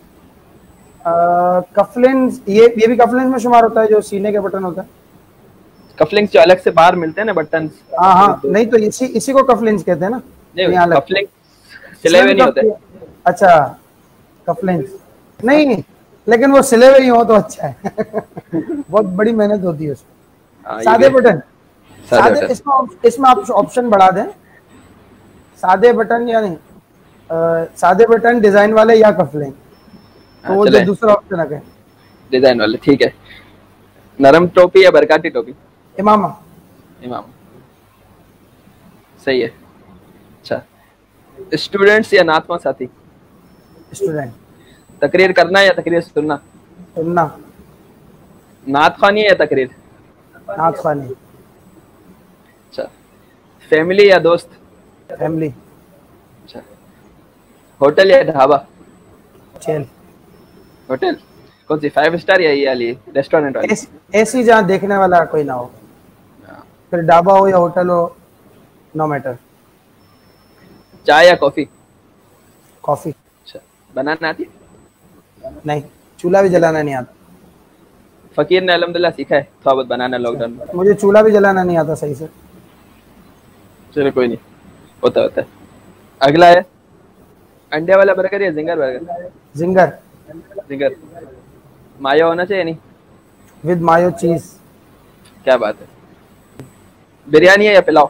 कफलिंग्स, ये भी कफलिंग्स में शुमार होता है, जो सीने के बटन होता है। कफलिंग्स जो अलग से बाहर मिलते हैं ना बटन। हाँ हाँ, नहीं तो इसी को कफलिंग्स कहते हैं ना। नहीं, कफलिंग्स सिले हुए नहीं होते। अच्छा, कफलिंग्स नहीं, लेकिन वो सिले हुए ही हो तो अच्छा है। बहुत बड़ी मेहनत होती है उसमें। सादे बटन, सादे, इसमें आप ऑप्शन बढ़ा दें, सादे बटन या नहीं, सादे बटन डिजाइन वाले या कफलिंग, तो वो जो दूसरा ऑप्शन है डिजाइन वाले, ठीक है। नरम टोपी या बरकाती टोपी? इमामा। इमामा, सही है। अच्छा, स्टूडेंट्स या नातवा साथी? स्टूडेंट। तकरीर करना या तकरीर सुनना? सुनना। नात खानी या तकरीर? नात खानी। अच्छा, फैमिली या दोस्त? फैमिली। अच्छा, होटल या ढाबा? होटल। होटल कौन सी, 5 स्टार या ये वाली रेस्टोरेंट वाली? ऐसी जहाँ देखने वाला कोई ना हो, फिर ढाबा हो या होटल हो, नो मैटर। चाय या कॉफी? कॉफी। अच्छा, बनाना आती? नहीं, चूल्हा भी जलाना नहीं आता। फकीर ने अल्हम्दुलिल्लाह सीखा है थोड़ा बहुत बनाना लॉकडाउन में। मुझे चूल्हा भी जलाना नहीं आता सही से। चलो कोई नहीं, होता है। अगला है अंडे वाला बर्गर या zinger burger? Zinger. Zinger. Mayo होना चाहिए नहीं? विद मायो चीज। क्या बात है। बिरयानी है या पुलाव?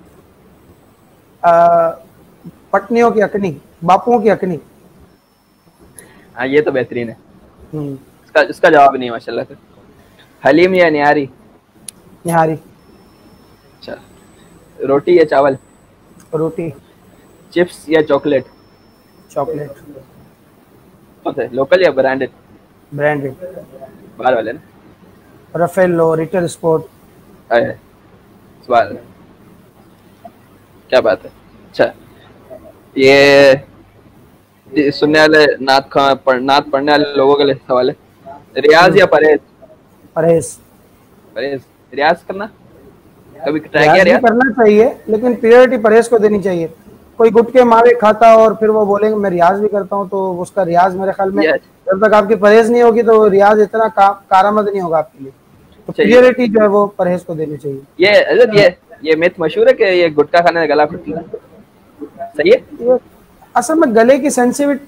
पटनियों की अकनी, बापुओं की अकनी। हाँ, ये तो बेहतरीन है। इसका जवाब नहीं माशाल्लाह से। हलीम या निहारी? निहारी। अच्छा, रोटी या चावल? रोटी। चिप्स या चॉकलेट? चॉकलेट। कौन सा, लोकल या ब्रांडेड? ब्रांडेड। बाहर वाले ना? Raffaello, retail sport. सवाल, क्या बात है। अच्छा, ये सुनने वाले नात पढ़ने वाले लोगों के लिए सवाल है, रियाज या परहेज? परहेज। परहेज। रियाज करना कभी ट्राई रियाज किया? रियाज करना चाहिए, लेकिन प्रायोरिटी परहेज को देनी चाहिए। कोई गुटके मावे खाता और फिर वो बोलेंगे मैं रियाज भी करता हूँ, तो उसका रियाज मेरे ख्याल में जब तक आपकी परहेज नहीं होगी तो रियाज इतना कारआमद नहीं होगा आपके लिए। तो प्रायोरिटी जो है वो परहेज को देनी चाहिए। ये मिथ मशहूर है कि ये गुटखा खाने से गला घुटता है, सही है? असल में गले की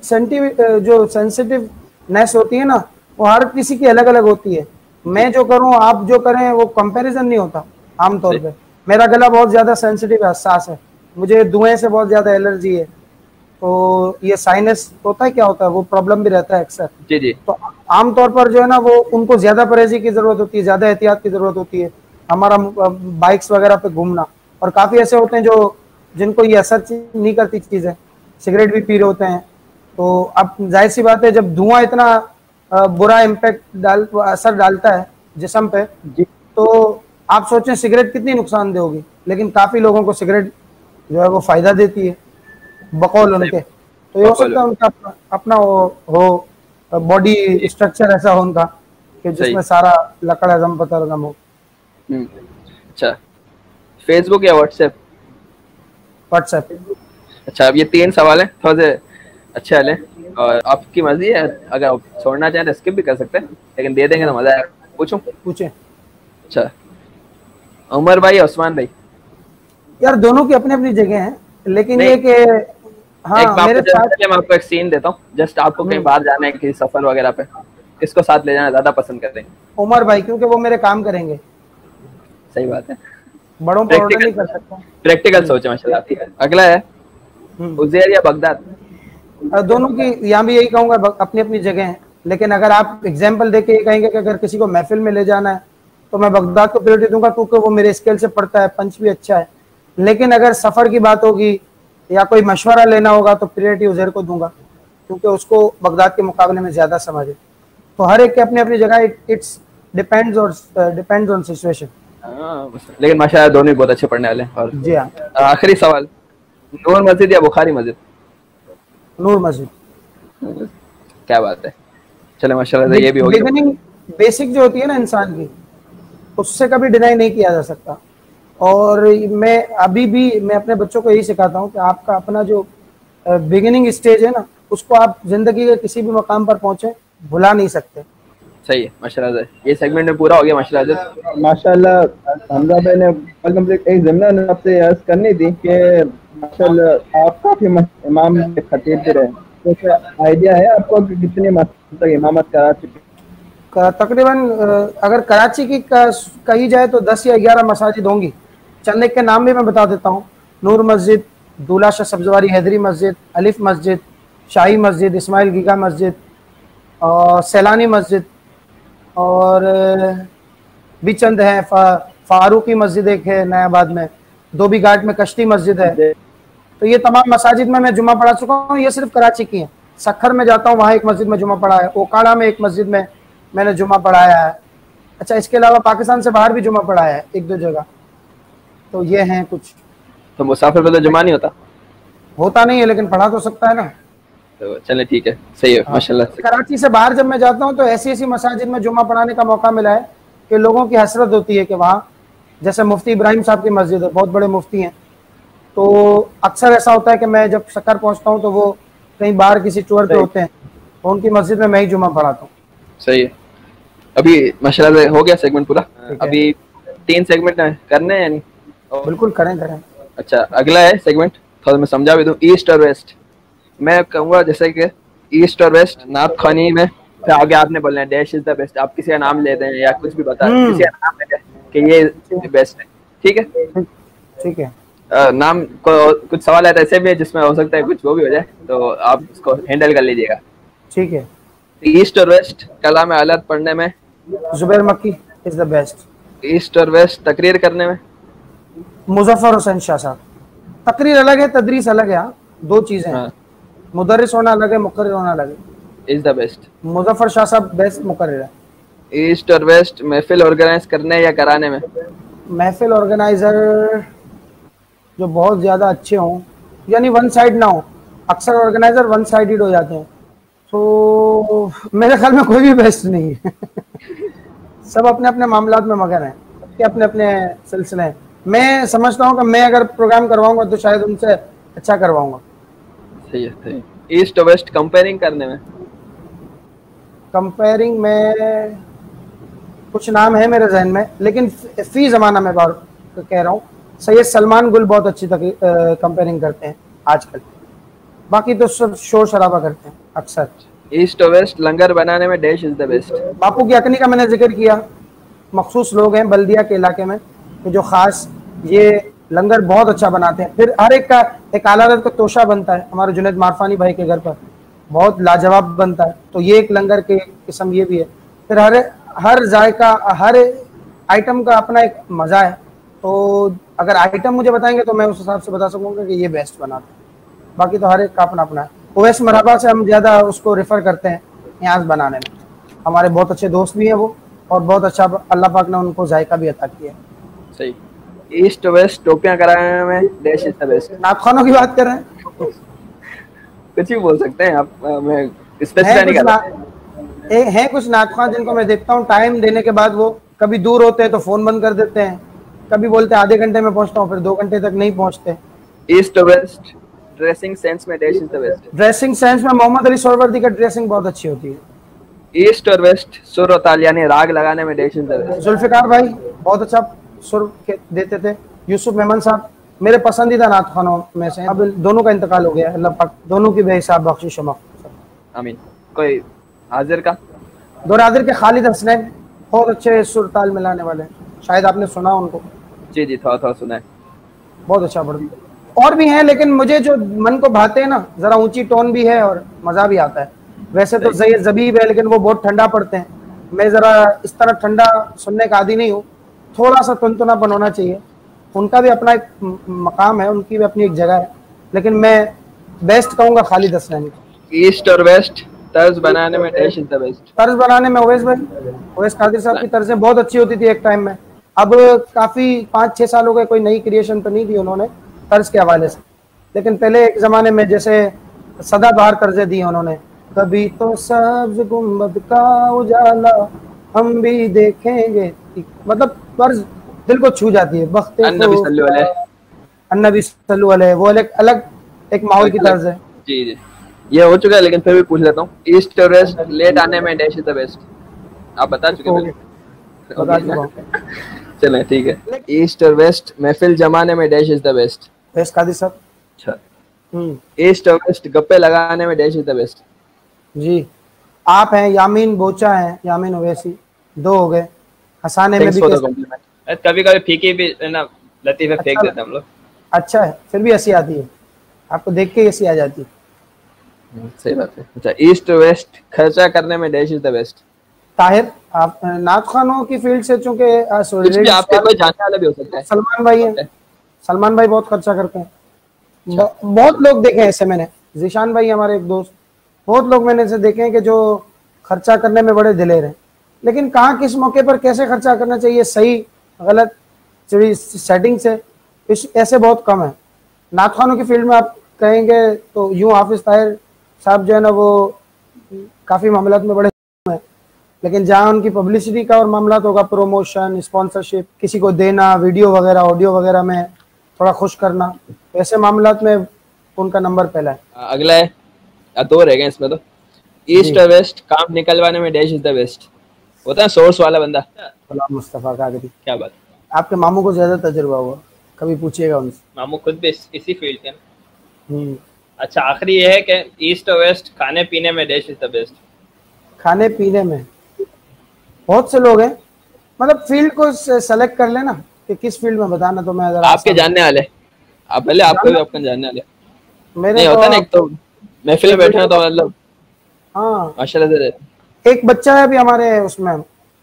जो सेंसिटिवनेस होती है ना, वो हर किसी की अलग अलग होती है। मैं जो करूं, आप जो करें, वो कंपैरिजन नहीं होता आमतौर पे। मेरा गला बहुत ज्यादा सेंसिटिव है, हसास है, मुझे धुएं से बहुत ज्यादा एलर्जी है, तो ये साइनस होता है, क्या होता है, वो प्रॉब्लम भी रहता है अक्सर। जी जी। तो आमतौर पर जो है ना, वो उनको ज्यादा परहेजी की जरूरत होती है, ज्यादा एहतियात की जरूरत होती है। हमारा बाइक्स वगैरह पे घूमना, और काफी ऐसे होते हैं जिनको ये असर नहीं करती चीजें, सिगरेट भी पी रहे होते हैं। तो अब जाहिर सी बात है, जब धुआं इतना बुरा इम्पैक्ट असर डालता है जिस्म पे, तो आप सोचें सिगरेट कितनी नुकसानदेह होगी, लेकिन काफी लोगों को सिगरेट जो है वो फायदा देती है बकौल उनके। तो ये हो सकता है उनका अपना हो बॉडी स्ट्रक्चर ऐसा हो उनका कि जिसमें सारा लकड़ हजम पतर हजम हो। अच्छा, फेसबुक या व्हाट्सएप? व्हाट्सएप। अच्छा, अब ये 3 सवाल हैं, थोड़े से अच्छे वाले, और आपकी मर्जी है, अगर आप छोड़ना चाहें तो स्किप भी कर सकते हैं, लेकिन दे देंगे तो मजा आएगा। पूछूं? पूछें। अच्छा, उमर भाई, उस्मान भाई? यार दोनों की अपनी अपनी जगह है, लेकिन ये कि हाँ, मैं आपको एक सीन देता हूँ, जस्ट आपको कहीं बाहर जाना है किसी सफर वगैरह पे, इसको साथ ले जाना ज्यादा पसंद करते हैं? उमर भाई, क्योंकि वो मेरे काम करेंगे। सही बात है, बड़ों पर ऑर्डर नहीं कर सकता। प्रैक्टिकल सोच है माशाल्लाह। अगला है उज़ैर या बगदाद? दोनों की, यहाँ भी यही कहूंगा, अपनी अपनी जगह है, लेकिन अगर आप एग्जाम्पल देके ये कहेंगे कि अगर किसी को महफिल में ले जाना है तो मैं बगदाद को प्रायोरिटी दूंगा, क्योंकि वो मेरे स्केल से पड़ता है, पंच भी अच्छा है। लेकिन अगर सफर की बात होगी या कोई मशवरा लेना होगा तो प्रायोरिटी उज़ैर को दूंगा, क्योंकि उसको बगदाद के मुकाबले में ज्यादा समझ है। तो हर एक के अपनी अपनी जगह, इट्स डिपेंड्स ऑन सिचुएशन। लेकिन माशाल्लाह दोनों बहुत अच्छे पढ़ने वाले हैं। और जी हाँ, आखिरी सवाल, नूर मस्जिद या बुखारी मस्जिद? नूर मस्जिद। क्या बात है, चले माशाल्लाह ये भी हो गया। बिगिनिंग बेसिक जो होती है ना इंसान की, उससे कभी डिनाई नहीं किया जा सकता। और मैं अपने बच्चों को यही सिखाता हूँ कि आपका अपना जो बिगिनिंग स्टेज है ना, उसको आप जिंदगी के किसी भी मकाम पर पहुंचे भुला नहीं सकते। सही है माशाल्लाह। ये सेगमेंट में पूरा हो गया माशाल्लाह। माशाल्लाह हमजा भाई ने कंप्लीट। एक ज़िम्ना ने आपसे अर्ज करनी थी कि माशाल्लाह आप काफी इमाम खतीब भी रहे, तो क्या आइडिया है आपको कि कितने मस्जिद तक इमामत करा चुके? तकरीबन अगर कराची की कही जाए तो 10 या 11 मसाजिद होंगी। चंद एक के नाम भी मैं बता देता हूँ। नूर मस्जिद, दूल्हा शाह सब्जवारी हैदरी मस्जिद, अलिफ मस्जिद, शाही मस्जिद, इस्माइल गीगा मस्जिद, और सैलानी मस्जिद, और भी चंद हैं। फारूकी मस्जिद एक है नयाबाद में, धोबी घाट में कश्ती मस्जिद है। तो ये तमाम मसाजिद में मैं जुमा पढ़ा चुका हूँ। ये सिर्फ कराची की हैं। सखर में जाता हूँ, वहाँ एक मस्जिद में जुमा पढ़ा है। ओकाड़ा में एक मस्जिद में मैंने जुमा पढ़ाया है। अच्छा, इसके अलावा पाकिस्तान से बाहर भी जुमा पढ़ाया है 1-2 जगह। तो ये हैं कुछ। तो मुसाफिर पे तो जुमा नहीं होता नहीं है, लेकिन पढ़ा तो सकता है ना। तो चले ठीक है, सही है माशाल्लाह। कराची से बाहर जब मैं जाता हूँ तो ऐसी ऐसी मसाजिद में जुमा पढ़ाने का मौका मिला है कि लोगों की हसरत होती है कि वहाँ, जैसे मुफ्ती इब्राहिम साहब की मस्जिद है, बहुत बड़े मुफ्ती हैं। तो अक्सर ऐसा होता है कि मैं जब सकर पहुँचता हूँ तो वो कहीं बाहर किसी टूर पे होते हैं, तो उनकी मस्जिद में मैं ही जुमा पढ़ाता हूँ। सही है। अभी माशाल्लाह हो गया सेगमेंट पूरा। अभी 3 सेगमेंट करने हैं नहीं? बिल्कुल करें। अच्छा, अगला है सेगमेंट, थोड़ा मैं समझा भी दूं। ईस्ट और वेस्ट। मैं कहूँगा जैसे कि ईस्ट और वेस्ट, नात खानी में फिर आगे आपने बोलना है डैश इज द बेस्ट। आप किसी का नाम ले दें या कुछ भी बता दें, किसी का नाम ले दें कि ये बेस्ट है। ठीक है, ठीक है। नाम को कुछ सवाल है ऐसे भी है जिसमें हो सकता है कुछ वो भी हो जाए, तो आप उसको हैंडल कर लीजिएगा। ठीक है। ईस्ट और वेस्ट कलाम हालत पढ़ने में Zubair Makki is the best. East और वेस्ट तकरीर करने में मुजफ्फर हुसैन शाह साहब। तकरीर अलग है, तदरीस अलग है। हाँ, 2 चीजें हैं। मुदर्रिस होना अलग है, मुकर्रिर होना अलग है। Is the best. Muzaffar Shah साहब बेस्ट मुकर्रिर है। ईस्ट और वेस्ट महफिल ऑर्गेनाइज करने या कराने में? महफिल ऑर्गेनाइजर जो बहुत ज्यादा अच्छे हों, यानी वन साइड ना हो। अक्सर ऑर्गेनाइजर वन साइडेड हो जाते हैं, तो मेरे ख्याल में कोई भी बेस्ट नहीं है। सब अपने अपने मामलात में मगन हैं, सबके अपने अपने सिलसिले हैं। मैं समझता हूँ कि मैं अगर प्रोग्राम करवाऊंगा तो शायद उनसे अच्छा करवाऊंगा। सही है। ईस्ट और वेस्ट कंपेयरिंग करने में? कंपेयरिंग में कुछ नाम है मेरे जहन में, लेकिन फी जमाना में कह रहा हूँ, सैयद सलमान गुल बहुत अच्छी कंपेयरिंग करते हैं आजकल। बाकी तो सब शोर शराबा करते हैं अक्सर। ईस्ट और वेस्ट लंगर बनाने में डैश इज द बेस्ट। बापू की अकनी का मैंने जिक्र किया। मखसूस लोग हैं बल्दिया के इलाके में जो खास ये लंगर बहुत अच्छा बनाते हैं। फिर हर एक का एक आला रत का तोशा बनता है हमारे जुनैद मारफानी भाई के घर पर, बहुत लाजवाब बनता है। तो ये एक लंगर के किस्म ये भी है। फिर हर जायका, हर आइटम का अपना एक मज़ा है। तो अगर आइटम मुझे बताएंगे तो मैं उस हिसाब से बता सकूंगा कि ये बेस्ट बनाते हैं। बाकी तो हर एक का अपना अपना है। ओवैस मरहबा से हम ज़्यादा उसको रेफ़र करते हैं न्याज बनाने में। हमारे बहुत अच्छे दोस्त भी हैं वो, और बहुत अच्छा अल्लाह पाक ने उनको जायका भी अता किया है। सही। ईस्ट वेस्ट टोपियां कराने में डैश इज द बेस्ट। नाखूनों की बात कर रहे हैं? कुछ भी बोल सकते हैं आप, मैं स्पेसिफाई नहीं कर रहा। हैं कुछ नाखून जिनको मैं देखता हूँ टाइम देने के बाद वो कभी दूर होते हैं तो फ़ोन बंद कर देते हैं, कभी बोलते हैं आधे घंटे में पहुँचता हूँ, फिर 2 घंटे तक नहीं पहुँचते। ईस्ट वेस्ट ड्रेसिंग सेंस में dash is the best. Dressing sense में मोहम्मद अली सोहरावर्दी का ड्रेसिंग बहुत अच्छी होती है। ईस्ट और वेस्ट सुर और ताल यानी राग लगाने में dash is the best. Zulfiqar भाई बहुत अच्छा सुर देते थे। यूसुफ मेमन साहब मेरे पसंदीदा नात खानों में से। अब दोनों का इंतकाल हो गया, अल्लाह पाक दोनों की बेहिसाब बख्शिश और मग़फ़िरत। आमीन। कोई हाजिर का? दौर हाजिर के खालिद हसनैन बहुत अच्छे सुर ताल मिलाने वाले, शायद आपने सुना उनको। जी थोड़ा सुना है। बहुत अच्छा पढ़ते। और भी हैं, लेकिन मुझे जो मन को भाते हैं ना, ज़रा ऊंची टोन भी है और मज़ा भी आता है। वैसे तो ज़ैद ज़बीब है, लेकिन वो बहुत ठंडा पढ़ते हैं। मैं ज़रा इस तरह ठंडा सुनने का आदी नहीं हूँ, थोड़ा सा तुनतुनापन होना चाहिए। उनका भी अपना एक मकाम है, उनकी भी अपनी एक जगह है, लेकिन मैं बेस्ट कहूँगा खालिद हसनैन। ईस्ट और वेस्ट तर्ज बनाने में डैश इज द बेस्ट। तर्ज बनाने में ओवैस कादिर साहब की तर्जें बहुत अच्छी होती थी एक टाइम में। अब काफ़ी 5-6 साल हो गए, कोई नई क्रिएशन तो नहीं की उन्होंने तर्ज के हवाले से, लेकिन पहले एक ज़माने में जैसे सदाबहार तर्जें दी उन्होंने। कभी तो सब्ज़ गुंबद का उजाला हम भी देखेंगे, मतलब तर्ज दिल को छू जाती है। वक्त अन्नबी सल्लल्लाहु अलैहि अन्नबी सल्लल्लाहु अलैहि, वो अलग एक माहौल की तर्ज है। जी जी, ये हो चुका है, लेकिन फिर भी पूछ लेता हूँ, ईस्ट और वेस्ट लेट आने में डैश इज द बेस्ट। आप बता चुके हैं, बता चुका हूँ। चलें ठीक है। ईस्ट और वेस्ट महफिल जमाने में dash is the best. Best Kadi साहब। अच्छा, ईस्ट और वेस्ट गप्पे लगाने में डैश इज द बेस्ट। जी, आप हैं, यामीन बोचा है, यामीन ओवैसी, 2 हो गए। हंसाने में भी कभी कभी फीकी भी ना लतीफे फेंक देते हम लोग। अच्छा है, फिर भी हंसी आती है, आपको देख के हंसी आ जाती है। सही बात है। अच्छा, ईस्ट वेस्ट खर्चा करने में dash is the best. Tahir, आप नात खानों की फील्ड से, चूंकि आपके कोई जानने वाला भी हो सकता है। सलमान भाई है, सलमान भाई बहुत खर्चा करते हैं। बहुत लोग देखे हैं ऐसे, मैंने जीशान भाई हमारे एक दोस्त, बहुत लोग मैंने ऐसे देखे हैं कि जो खर्चा करने में बड़े दिलेर हैं, लेकिन कहाँ किस मौके पर कैसे खर्चा करना चाहिए, सही गलत सेटिंग से, ऐसे बहुत कम है। नात खानों की फील्ड में आप कहेंगे तो यूं हाफिज ताहिर साहब जो है ना, वो काफ़ी मामलात में बड़े हैं, लेकिन जहाँ उनकी पब्लिसिटी का और मामलात होगा, प्रमोशन, स्पॉन्सरशिप, किसी को देना, वीडियो वगैरह, ऑडियो वगैरह में थोड़ा खुश करना, ऐसे मामलात में उनका नंबर पहला है। अगला है, 2 रह गए इसमें तो। ईस्ट और वेस्ट काम निकलवाने में डैश इज द बेस्ट। होता है सोर्स वाला बंदा, मुस्तफा कागरी। क्या बात, आपके मामू को ज्यादा तजुर्बा हुआ, कभी पूछिएगा उनसे। मामू खुद भी इसी फील्ड के ना। अच्छा, आखिरी ये है कि ईस्ट और वेस्ट खाने पीने में डैश इज द बेस्ट। खाने पीने में बहुत से लोग हैं, मतलब फील्ड को सेलेक्ट कर लेना कि किस फील्ड में बताना, तो मैं अगर आपके जानने वाले, आप पहले आपको भी आपका जानने वाले मेरे होता ना, एक तो महफिल में बैठे हो तो मतलब हाँ माशाल्लाह से। एक बच्चा है अभी हमारे उसमें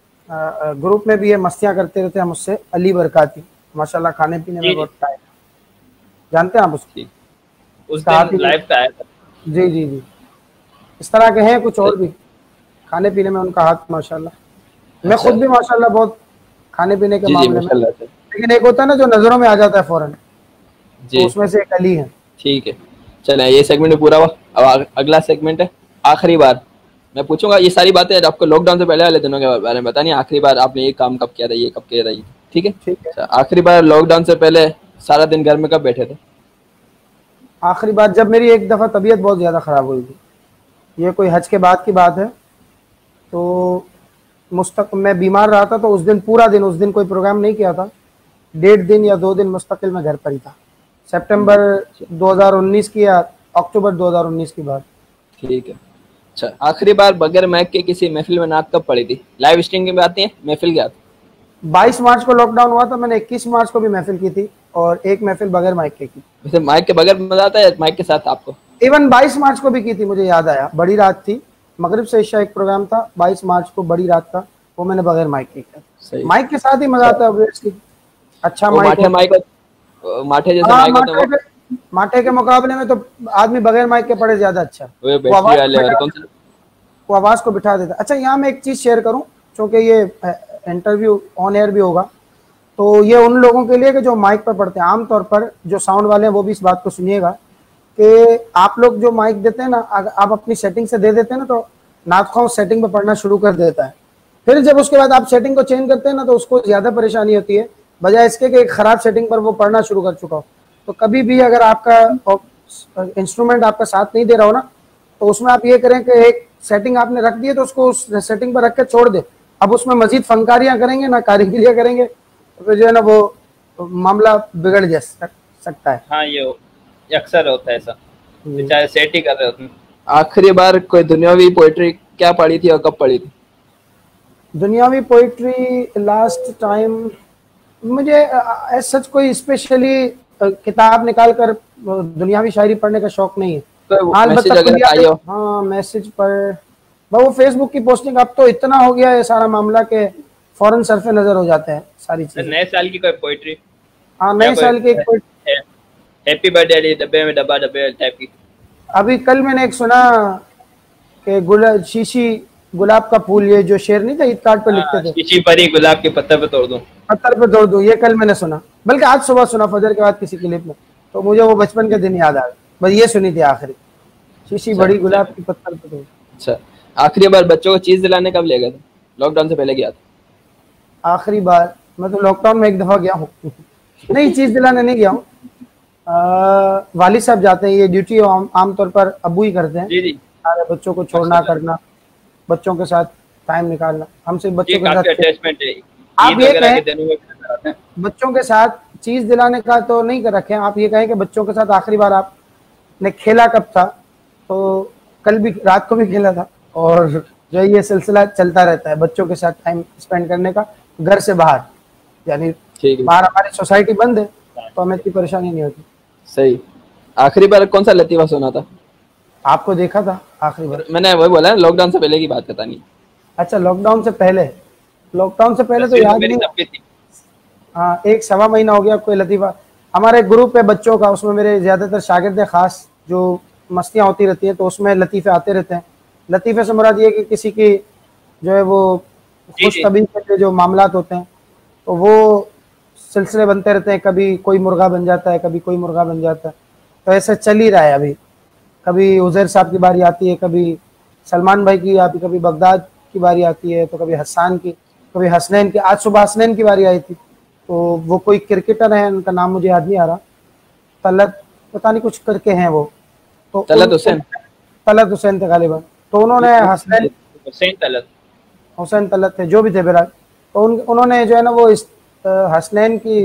ग्रुप में भी है, मस्तियां करते रहते हैं मुझसे, अली बरकाती, माशाल्लाह खाने पीने में बहुत टाइम, जानते हैं आप उसकी? उस दिन लाइव पे आया था। जी जी जी, इस तरह के हैं कुछ और भी, खाने पीने में उनका हाथ माशाल्लाह। मैं खुद भी माशाल्लाह बहुत खाने पीने के मामले में, लेकिन एक होता है ना जो नजरों में आ जाता है फौरन, तो उसमें से एक अली है। ठीक है, चले ये सेगमेंट पूरा हुआ। अब अगला सेगमेंट है आखिरी बार। मैं पूछूंगा ये सारी बातें आपको लॉकडाउन से पहले वाले दिनों के बारे में बतानी, आखिरी बार आपने ये काम कब किया था, ये कब किया था, ठीक है? ठीक है। आखिरी बार लॉकडाउन से पहले सारा दिन घर में कब बैठे थे? आखिरी बार जब मेरी एक दफ़ा तबीयत बहुत ज़्यादा ख़राब हुई थी, ये कोई हज के बाद की बात है, तो मैं बीमार रहा था, तो उस दिन पूरा दिन, उस दिन कोई प्रोग्राम नहीं किया था, 1.5 दिन या 2 दिन मुस्तकिल मैं घर पर ही था। सितंबर 2019 की या अक्टूबर 2019 की बात। ठीक है। अच्छा, आखिरी बार बगैर माइक के किसी महफिल में नात कब पड़ी थी? लाइव स्ट्रीमिंग में आती है महफिल की? 22 मार्च को लॉकडाउन हुआ था, मैंने 21 मार्च को भी महफिल की थी और एक महफिल बगैर माइक के की। वैसे माइक के बगैर मजा आता है माइक के साथ आपको? इवन 22 मार्च को भी की थी, मुझे याद आया, बड़ी रात थी, मगरिब से इशा एक प्रोग्राम था, 22 मार्च को बड़ी रात था, वो मैंने बगैर माइक के किया। माइक के साथ ही मजा आता है। अच्छा माठे के मुकाबले में तो आदमी बगैर माइक के पड़े ज्यादा अच्छा, वो आवाज को बिठा देता। अच्छा, यहाँ मैं एक चीज शेयर करूँ, क्योंकि ये इंटरव्यू ऑन एयर भी होगा, तो ये उन लोगों के लिए कि जो माइक पर पढ़ते हैं, आमतौर पर जो साउंड वाले हैं वो भी इस बात को सुनिएगा कि आप लोग जो माइक देते हैं ना, आप अपनी सेटिंग से दे देते हैं ना, तो नात खां सेटिंग पर पढ़ना शुरू कर देता है, फिर जब उसके बाद आप सेटिंग को चेंज करते हैं ना, तो उसको ज्यादा परेशानी होती है, बजाय इसके कि एक खराब सेटिंग पर वो पढ़ना शुरू कर चुका हो। तो कभी भी अगर आपका इंस्ट्रूमेंट आपका साथ नहीं दे रहा हो ना, तो उसमें आप ये करें कि एक सेटिंग आपने रख दी है, तो उसको उस सेटिंग पर रख के छोड़ दे। अब उसमें मजीद फनकारियां करेंगे ना, कारीगरियां करेंगे, तो फिर जो है ना वो मामला बिगड़ जा सकता है। हाँ, ये अक्सर होता है ऐसा, बेचारे सेट ही कर रहे होते हैं। आखिरी बार कोई दुनियावी पोएट्री क्या पढ़ी थी और कब पढ़ी थी? दुनियावी पोएट्री लास्ट टाइम मुझे सच कोई स्पेशली किताब निकाल कर दुनियावी शायरी पढ़ने का शौक नहीं है। तो हाँ, मैसेज पर वो फेसबुक की पोस्टिंग, अब तो इतना हो गया है सारा मामला के फौरन सरफे नजर हो जाते हैं सारी चीजें। नए साल की कोई पोएट्री? हाँ, नए साल की एक हैप्पी बर्थडे डब्बे में डब्बा डब्बे टाइप की। अभी कल मैंने एक सुना कि शीशी गुलाब का फूल, ये जो शेर नहीं था ईद कार्ड पे लिखते थे, शीशी परी गुलाब के पत्थर पे तोड़ दूं, पत्थर पे तोड़ दूं, ये कल मैंने सुना, बल्कि आज सुबह सुना फजर के बाद किसी क्लिप में, तो मुझे वो बचपन के दिन याद आ गए। बस ये सुनी थी आखिरी, शीशी बड़ी गुलाब की पत्थर पे तोड़। अच्छा, आखिरी बार बच्चों को चीज दिलाने कब ले गए थे? लॉकडाउन से पहले गया था? आखिरी बार मैं तो लॉकडाउन में एक दफा गया हूँ। नहीं, चीज दिलाने नहीं गया हूँ। वालिद साहब जाते हैं, ये ड्यूटी आमतौर पर अबू ही करते हैं। जी जी। सारे बच्चों को छोड़ना करना, बच्चों के साथ टाइम निकालना, हम सिर्फ बच्चों के साथ अटैचमेंट है। आप ये कहें बच्चों के साथ चीज दिलाने का तो नहीं कर रखे हैं, आप ये कहें कि बच्चों के साथ आखिरी बार आपने खेला कब था? तो कल भी रात को भी खेला था, और जो ये सिलसिला चलता रहता है बच्चों के साथ टाइम स्पेंड करने का घर से बाहर, यानी बाहर हमारी सोसाइटी बंद है तो हमें इतनी परेशानी नहीं होती। सही। आखिरी बार कौन सा लतीफा सुना था? आपको देखा था आखिरी बार? मैंने वही बोला, लॉकडाउन से पहले की बात पता नहीं। अच्छा, लॉकडाउन से पहले तो याद नहीं। हाँ, 1-1.25 महीना हो गया। कोई लतीफा, हमारे ग्रुप है बच्चों का, उसमें मेरे ज्यादातर शागिर्द खास जो मस्तियाँ होती रहती हैं तो उसमें लतीफे आते रहते हैं। लतीफे से मुराद ये कि किसी की जो है वो खुश तबीयत के जो मामलात होते हैं तो वो सिलसिले बनते रहते हैं, कभी कोई मुर्गा बन जाता है, कभी कोई मुर्गा बन जाता है, तो ऐसे चल ही रहा है। अभी कभी उज़ैर साहब की बारी आती है, कभी सलमान भाई की आती, कभी बगदाद की बारी आती है, तो कभी हसन की, कभी हसनैन की। आज सुबह हसनैन की बारी आई थी, तो वो कोई क्रिकेटर है, उनका नाम मुझे याद नहीं आ रहा, तलत पता नहीं कुछ करके हैं वो, तो तलत हुसैन थे गालिबा। तो उन्होंने हुसैन तलत थे, जो भी थे बहरहाल, तो उन्होंने जो है ना वो हसनैन की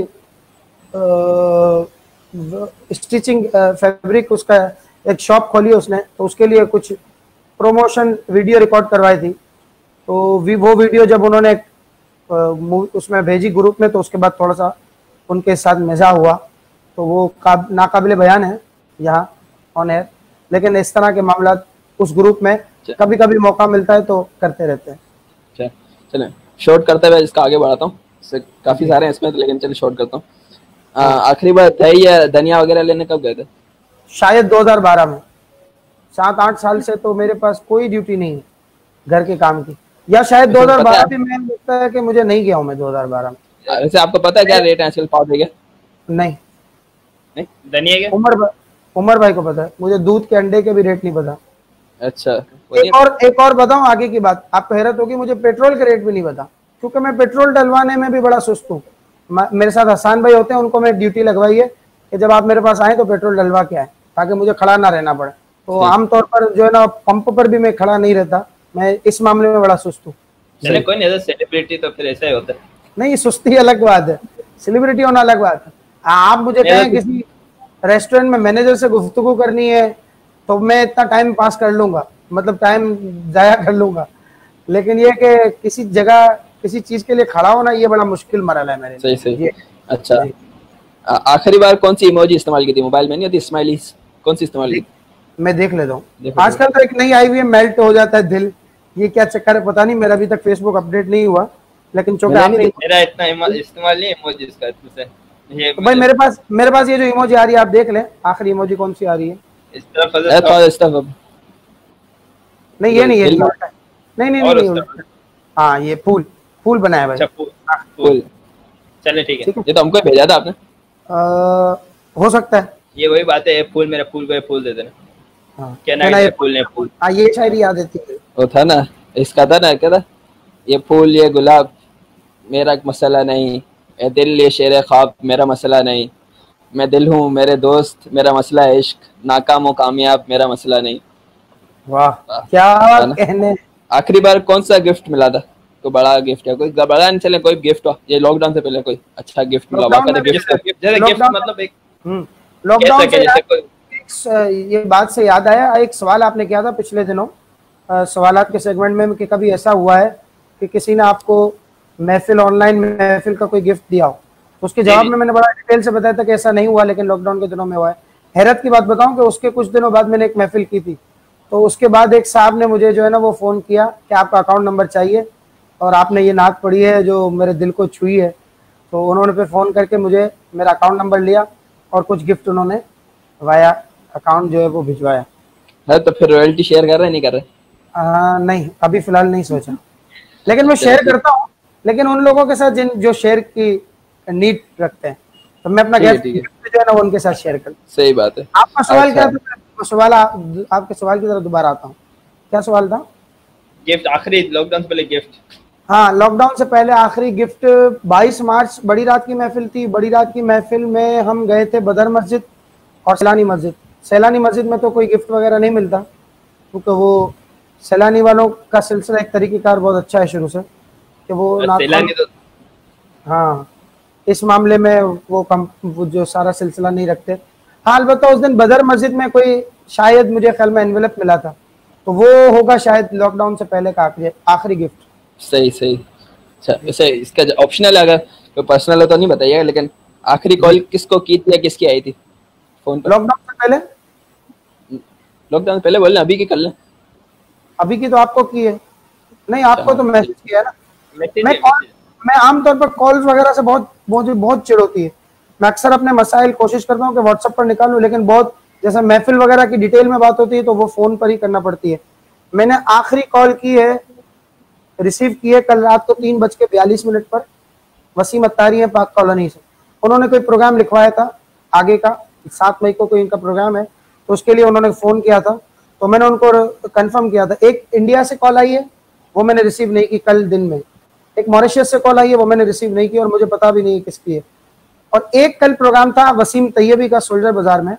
स्टिचिंग फैब्रिक उसका एक शॉप खोली उसने, तो उसके लिए कुछ प्रमोशन वीडियो रिकॉर्ड करवाई थी। तो वो वीडियो जब उन्होंने उसमें भेजी ग्रुप में, तो उसके बाद थोड़ा सा उनके साथ मजा हुआ, तो वो नाकाबिले बयान है यहाँ ऑन एयर, लेकिन इस तरह के मामला उस ग्रुप में कभी कभी मौका मिलता है तो करते रहते हैं। चलें शॉर्ट करते हुए इसका आगे बढ़ाता हूँ, काफी सारे हैं इसमें, लेकिन चलिए शॉर्ट करता हूँ। आखिरी बार दही या धनिया वगैरह लेने कब गए थे? शायद 2012 में। 7-8 साल से तो मेरे पास कोई ड्यूटी नहीं है घर के काम की, या शायद 2012 भी मैं लगता है कि मुझे नहीं गया हूँ मैं 2012 में। वैसे आपको पता है क्या रेट है आजकल पाव के? नहीं धनिया के उमर भाई को पता है, मुझे दूध के अंडे के भी रेट नहीं पता। अच्छा, एक और बताऊं आगे की बात, आपको हैरत होगी, मुझे पेट्रोल के रेट भी नहीं पता, क्योंकि मैं पेट्रोल डलवाने में भी बड़ा सुस्त हूँ। मेरे साथ हसन भाई होते हैं, उनको मैं ड्यूटी लगवाई है कि जब आप मेरे पास आए तो पेट्रोल डलवा के आए, ताकि मुझे खड़ा ना रहना पड़े। तो आमतौर पर जो है ना पंप पर भी मैं खड़ा नहीं रहता, मैं इस मामले में बड़ा सुस्त हूँ। कोई नहीं, सेलिब्रिटी तो फिर ऐसा ही होता है। नहीं, सुस्ती अलग बात है, सेलिब्रिटी होना अलग बात है। आप मुझे कहें किसी रेस्टोरेंट में मैनेजर से गुफ्तगू करनी है तो मैं इतना टाइम पास कर लूंगा, मतलब टाइम जाया कर लूंगा, लेकिन ये कि किसी जगह किसी चीज के लिए खड़ा होना, ये बड़ा मुश्किल मरहला है मेरे लिए। सही। अच्छा, आखिरी बार कौन सी इमोजी इस्तेमाल की थी? मोबाइल में नहीं होती स्माइलीज, कौन सी इस्तेमाल की? मैं देख लेता हूँ। आजकल तो एक नई आई हुई है, मेल्ट हो जाता है दिल, ये क्या चक्कर है पता नहीं, मेरा अभी तक फेसबुक अपडेट नहीं हुआ, लेकिन चूंकि मेरा इतना इस्तेमाल नहीं इमोजीज का, तो भाई मेरे पास ये जो इमोजी आ रही है आप देख लें, आखिरी इमोजी कौन सी आ रही है? इस तरफ नहीं, ये नहीं है, नहीं, हाँ ये फूल बनाया भाई। फूल, चले ठीक है। ये तो हमको भेजा था आपने। हो सकता है ये वही बात है, फूल मेरा फूल को फूल दे देना। हाँ, क्या ना ये फूल ने फूल, हाँ ये शायरी याद आती है, वो था ना इसका, था ना क्या था, ये फूल ये गुलाब मेरा मसला नहीं, ए दिल ये शेर ख्वाब मेरा मसला नहीं, मैं दिल हूँ मेरे दोस्त मेरा मसला है इश्क, नाकाम हो कामयाब मेरा मसला नहीं। वाह क्या कहने। आखिरी बार कौन सा गिफ्ट मिला था? कोई बड़ा गिफ्ट है, कोई बड़ा नहीं चले, कोई गिफ्ट हो, ये लॉकडाउन से पहले कोई अच्छा गिफ्ट मिला? गिफ्ट मतलब एक लॉकडाउन से ये बात से याद आया, एक सवाल आपने किया था पिछले दिनों सवालात के सेगमेंट में कि कभी ऐसा हुआ है कि किसी ने आपको महफिल, ऑनलाइन महफिल का कोई गिफ्ट दिया हो, तो उसके जवाब में मैंने बड़ा डिटेल से बताया था कि ऐसा नहीं हुआ, लेकिन लॉकडाउन के दिनों में हुआ है। हैरत की बात बताऊं कि उसके कुछ दिनों बाद मैंने एक महफिल की थी, तो उसके बाद एक साहब ने मुझे जो है ना वो फ़ोन किया कि आपका अकाउंट नंबर चाहिए और आपने ये नात पढ़ी है जो मेरे दिल को छुई है, तो उन्होंने फिर फ़ोन करके मुझे मेरा अकाउंट नंबर लिया और कुछ गिफ्ट उन्होंने वाया अकाउंट जो है वो भिजवाया है। तो फिर रॉयल्टी शेयर कर रहे नहीं कर रहे? नहीं, अभी फिलहाल नहीं सोचा, लेकिन मैं शेयर करता हूँ, लेकिन उन लोगों के साथ जो शेयर की नीड रखते हैं, तो मैं अपना गिफ्ट जो है ना उनके साथ शेयर करता हूँ। सही बात है। आपका सवाल क्या था? सवाल आपके सवाल की तरफ दोबारा आता हूँ, क्या सवाल था? गिफ्ट, आखिरी लॉकडाउन से पहले गिफ्ट हाँ, लॉकडाउन से पहले आखिरी गिफ्ट 22 मार्च बड़ी रात की महफिल थी। बड़ी रात की महफिल में हम गए थे बदर मस्जिद और सैलानी मस्जिद। सैलानी मस्जिद में तो कोई गिफ्ट वगैरह नहीं मिलता, क्योंकि वो सैलानी वालों का सिलसिला एक तरीक़ेकार बहुत अच्छा है शुरू से, कि वो तो... हाँ, इस मामले में वो जो सारा सिलसिला नहीं रखते। हाँ, अलबत्ता उस दिन बदर मस्जिद में कोई शायद मुझे ख्याल में एनवेलप मिला था, तो वो होगा शायद लॉकडाउन से पहले का आखिरी गिफ्ट। सही सही। अच्छा, वैसे इसका ऑप्शनल अगर कोई पर्सनल हो तो नहीं बताइएगा, लेकिन आखिरी कॉल किसको की थी या किसकी आई थी फोन पर? लॉकडाउन से पहले। लॉकडाउन से पहले बोलना, अभी की कर लें। अभी की तो आपको की है। नहीं, आपको तो मैसेज किया है ना। मैं आमतौर पर कॉल्स वगैरह से बहुत चिढ़ होती है। मैं अक्सर अपने मसाइल कोशिश करता हूँ कि व्हाट्सएप पर निकालूं, लेकिन बहुत जैसे महफिल वगैरह की डिटेल में बात होती है तो वो फोन पर ही करना पड़ती है। मैंने आखिरी कॉल की है, रिसीव की है कल रात को 3:42 पर। वसीम अत्तारी है पाक कॉलोनी से। उन्होंने कोई प्रोग्राम लिखवाया था आगे का, 7 मई को कोई इनका प्रोग्राम है, तो उसके लिए उन्होंने फ़ोन किया था, तो मैंने उनको कंफर्म किया था। एक इंडिया से कॉल आई है, वो मैंने रिसीव नहीं की कल दिन में। एक मॉरिशस से कॉल आई है, वो मैंने रिसीव नहीं की और मुझे पता भी नहीं किसकी है। और एक कल प्रोग्राम था वसीम तैयबी का सोल्जर बाजार में,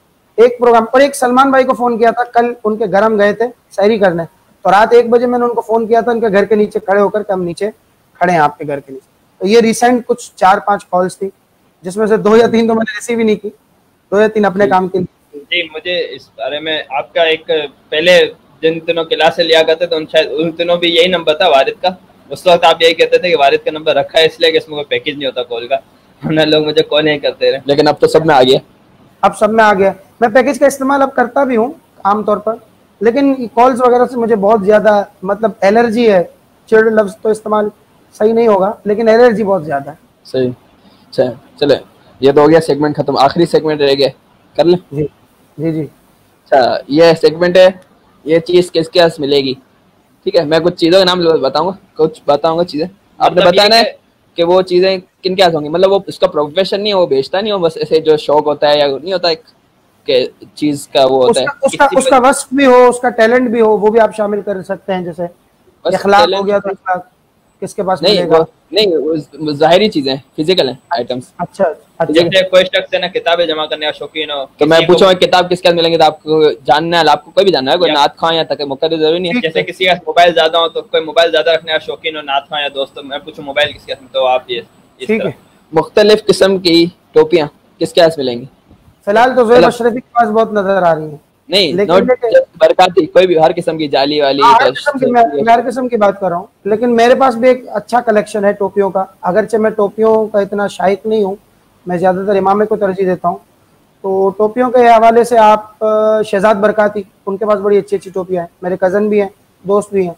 एक प्रोग्राम। और एक सलमान भाई को फ़ोन किया था, कल उनके घर हम गए थे सैरी करने, तो रात 1 बजे मैंने उनको फ़ोन किया था उनके घर के नीचे खड़े होकर के, हम नीचे खड़े हैं आपके घर के नीचे। तो ये रिसेंट कुछ 4-5 कॉल्स थी, जिसमें से 2 या 3 तो मैंने रिसीव ही नहीं की, 2 या 3 अपने काम के लिए। जी, मुझे इस बारे में आपका एक पहले जिन दिनों क्लास से लिया करते थे उन दिनों भी यही नंबर था वारिद का। उस वक्त आप यही कहते थे कि वारिद का नंबर रखा है इसलिए कि इसमें कोई पैकेज नहीं होता कॉल का, वरना लोग मुझे कॉल नहीं करते रहे। लेकिन अब तो सब में आ गया। अब सब में आ गया। मैं पैकेज का इस्तेमाल अब करता भी हूँ आमतौर पर, लेकिन कॉल्स वगैरह से मुझे बहुत ज़्यादा मतलब एलर्जी है। चिड़ लफ्ज़ तो इस्तेमाल सही नहीं होगा, लेकिन एलर्जी बहुत ज़्यादा है। सही। अच्छा चले, ये तो हो गया सेगमेंट खत्म, आखिरी सेगमेंट रह गया, कर लें? जी जी जी। अच्छा, ये सेगमेंट है, ये चीज़ किसके पास मिलेगी, ठीक है? मैं कुछ चीज़ों के नाम बताऊंगा चीज़ें, आपने बताना है कि वो चीज़ें किन के पास होंगी। मतलब वो उसका प्रोफेशन नहीं है, वो बेचता नहीं हो, बस ऐसे जो शौक होता है या नहीं होता एक के चीज़ का वो होता है, उसका वस्फ भी हो, उसका टैलेंट भी हो, वो भी आप शामिल कर सकते हैं। जैसे इखलाक हो गया तो इखलाक किसके पास मिलेगा? नहीं, वो ज़ाहिरी चीजें, फिजिकल हैं आइटम्स। अच्छा, जैसे कोई शख्स है ना किताबें जमा करने का शौकीन हो, तो मैं पूछूंगा किताब किसके पास मिलेंगे, तो आपको जानना है, आपको कोई भी जानना है, कोई नात खां या तक मुकद्दर जरूरी नहीं है। जैसे किसी का मोबाइल ज्यादा हो तो कोई मोबाइल ज्यादा रखने का शौकीन हो, नात खां या दोस्त, मैं पूछूं मोबाइल किसके पास, तो आप ये ठीक है। मुख्तलिफ किस्म की टोपियां किसके पास मिलेंगी? फिलहाल तो ज़ोएब अशरफी के पास बहुत नजर आ रही है। नहीं, नॉट बरकाती, कोई भी हर किस्म की जाली वाली, हर किस्म की बात कर रहा हूँ। लेकिन मेरे पास भी एक अच्छा कलेक्शन है टोपियों का, अगरचे मैं टोपियों का इतना शाइक नहीं हूँ, मैं ज़्यादातर इमामे को तरजीह देता हूँ। तो टोपियों के हवाले से आप शहजाद बरकाती, उनके पास बड़ी अच्छी अच्छी टोपियाँ हैं, मेरे कज़न भी हैं, दोस्त भी हैं,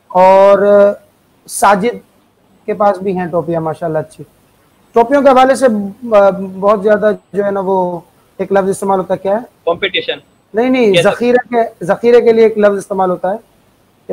और साजिद के पास भी हैं टोपियाँ माशाल्लाह अच्छी। टोपियों के हवाले से बहुत ज़्यादा जो है ना, वो एक लफ्ज़ इस्तेमाल होता है, क्या है? कॉम्पिटिशन नहीं, ज़ख़ीरे के लिए एक लफ्ज़ इस्तेमाल होता है कि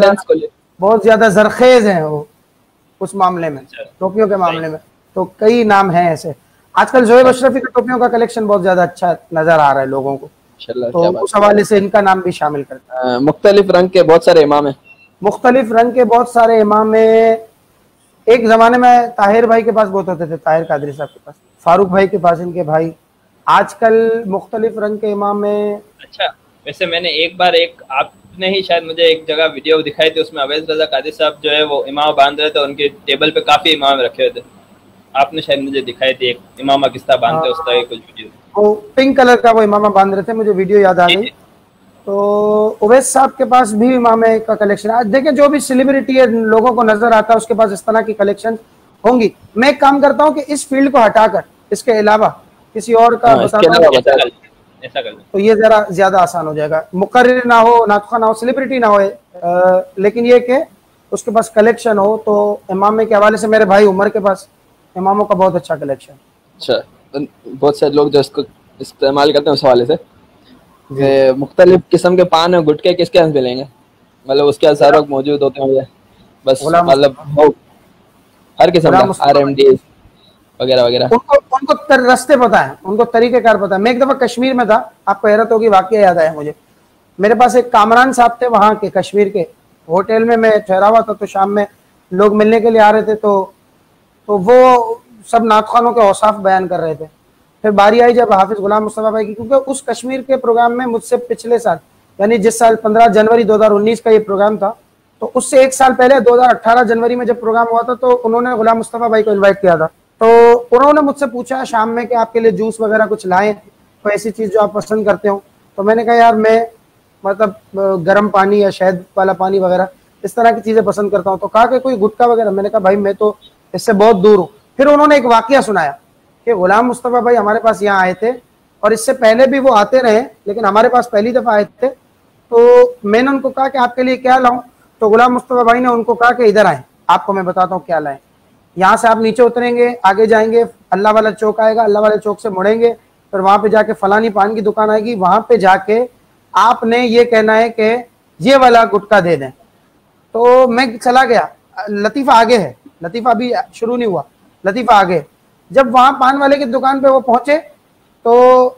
बहुत ज़्यादा ज़रखेज़ हैं वो उस मामले में, टोपियों के मामले में। तो कई नाम हैं ऐसे। आजकल ज़ोएब अशरफी के टोपियों का कलेक्शन बहुत ज़्यादा अच्छा नज़र आ रहा है लोगों को, तो उस हवाले से इनका नाम भी शामिल करता है। मुख्तलिफ रंग के बहुत सारे इमाम हैं, मुख्तलिफ रंग के बहुत सारे इमाम हैं। एक ज़माने में ताहिर भाई के पास बहुत होते थे, ताहिर कादरी साहब के पास, फारूक भाई के पास, इनके भाई। आजकल मुख्तलिफ रंग के इमाम में। अच्छा, वैसे मैंने एक बार आपने ही शायद मुझे एक जगह वीडियो दिखाई थी, उसमें अवैध रजा कादरी साहब जो है वो इमाम बांध रहे थे, उनके टेबल पे काफी इमाम रखे हुए थे, आपने शायद मुझे दिखाई थी एक इमामा किस्ता बांधते उस तरह की कुछ वीडियो, वो पिंक कलर का वो इमामा बांध रहे थे, मुझे वीडियो याद आ गई। तो उवैस साहब के पास भी इमामे का कलेक्शन है। देखें, जो भी सेलिब्रिटी है लोगों को नजर आता है उसके पास इस तरह की कलेक्शन होंगी। मैं एक काम करता हूँ कि इस फील्ड को हटाकर इसके अलावा किसी और का ऐसा कर तो ये जरा ज्यादा आसान हो जाएगा। मुकर्रिर ना हो, नातखा ना हो, सेलिब्रिटी ना हो, लेकिन ये कि उसके पास कलेक्शन हो। तो इमामे के हवाले से मेरे भाई उमर के पास इमामों का बहुत अच्छा कलेक्शन। अच्छा, बहुत सारे लोग जो इसको इस्तेमाल करते हैं उस हवाले से, मुख्तलिफ किस्म के पान और गुटके किसके पास मिलेंगे, मतलब उसके हज़ारों मौजूद होते होंगे, बस मतलब हर किस्म का RMD वगैरह वगैरह। उनको रास्ते पता है, उनको तरीक़ेकार पता है। मैं एक दफ़ा कश्मीर में था, आपको हैरत होगी, वाक़या याद आया मुझे। मेरे पास एक कामरान साहब थे वहाँ के, कश्मीर के। होटल में मैं ठहरा हुआ था, तो शाम में लोग मिलने के लिए आ रहे थे, तो वो सब नातखानों के औसाफ बयान कर रहे थे। फिर बारी आई जब हाफिज गुलाम मुस्तफा भाई की, क्योंकि उस कश्मीर के प्रोग्राम में मुझसे पिछले साल, यानी जिस साल 15 जनवरी 2019 का ये प्रोग्राम था, तो उससे एक साल पहले 2018 जनवरी में जब प्रोग्राम हुआ था, तो उन्होंने गुलाम मुस्तफा भाई को इन्वाइट किया था। तो उन्होंने मुझसे पूछा शाम में कि आपके लिए जूस वगैरह कुछ लाएं, कोई ऐसी चीज़ जो आप पसंद करते हो। तो मैंने कहा यार मैं मतलब गर्म पानी या शहद वाला पानी वगैरह इस तरह की चीज़ें पसंद करता हूँ। तो कहा कि कोई गुटखा वगैरह, मैंने कहा भाई मैं तो इससे बहुत दूर हूँ। फिर उन्होंने एक वाकया सुनाया कि गुलाम मुस्तफा भाई हमारे पास यहाँ आए थे और इससे पहले भी वो आते रहे, लेकिन हमारे पास पहली दफ़ा आए थे। तो मैंने उनको कहा कि आपके लिए क्या लाऊं, तो गुलाम मुस्तफा भाई ने उनको कहा कि इधर आए, आपको मैं बताता हूँ क्या लाएं। यहाँ से आप नीचे उतरेंगे, आगे जाएंगे, अल्लाह वाला चौक आएगा, अल्लाह वाले चौक से मुड़ेंगे, फिर वहां पे जाके फलानी पान की दुकान आएगी, वहां पे जाके आपने ये कहना है कि ये वाला गुटखा दे दें। तो मैं चला गया, लतीफ़ा आगे है, लतीफ़ा अभी शुरू नहीं हुआ, लतीफ़ा आगे। जब वहाँ पान वाले की दुकान पे वो पहुंचे तो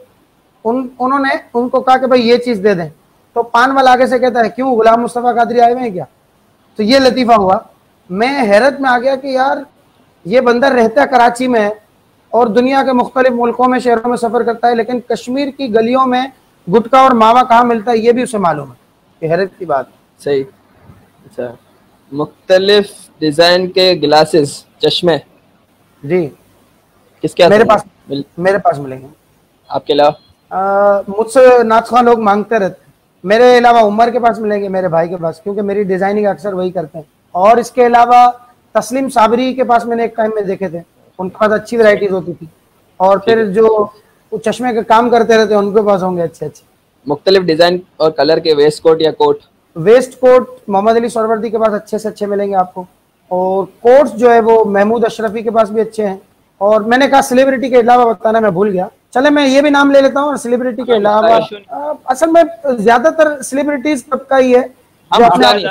उन्होंने उनको कहा कि भाई ये चीज़ दे दें। तो पान वाला आगे से कहता है क्यों गुलाम मुस्तफ़ा कादरी आए हुए हैं क्या? तो ये लतीफ़ा हुआ। मैं हैरत में आ गया कि यार ये बंदा रहता कराची में है और दुनिया के मुख्तलिफ मुल्कों में, शहरों में सफ़र करता है, लेकिन कश्मीर की गलियों में गुटखा और मावा कहाँ मिलता है ये भी उसे मालूम है। ये हैरत की बात। सही। अच्छा, मुख्तलिफ डिज़ाइन के ग्लासेस, चश्मे जी किसके मेरे पास मिलेंगे। आपके अलावा? मुझसे नाचखा लोग मांगते रहते, मेरे अलावा उमर के पास मिलेंगे, मेरे भाई के पास, क्योंकि मेरी डिज़ाइनिंग अक्सर वही करते हैं। और इसके अलावा तस्लीम साबरी के पास मैंने एक टाइम में देखे थे, उनके पास अच्छी वैरायटीज होती थी। और फिर जो चश्मे का काम करते रहते हैं उनके पास होंगे अच्छे अच्छे मुख्तलिफ डिज़ाइन और कलर के वेस्ट कोट या coat. West coat Mohammad Ali Suhrawardy के पास अच्छे से अच्छे मिलेंगे आपको, और कोट्स जो है वो महमूद अशरफी के पास भी अच्छे हैं। और मैंने कहा सेलिब्रिटी के अलावा बताना मैं भूल गया, चले मैं ये भी नाम ले लेता हूँ। और सेलिब्रिटी के अलावा असल में ज्यादातर सेलिब्रिटीज सबका ही है जो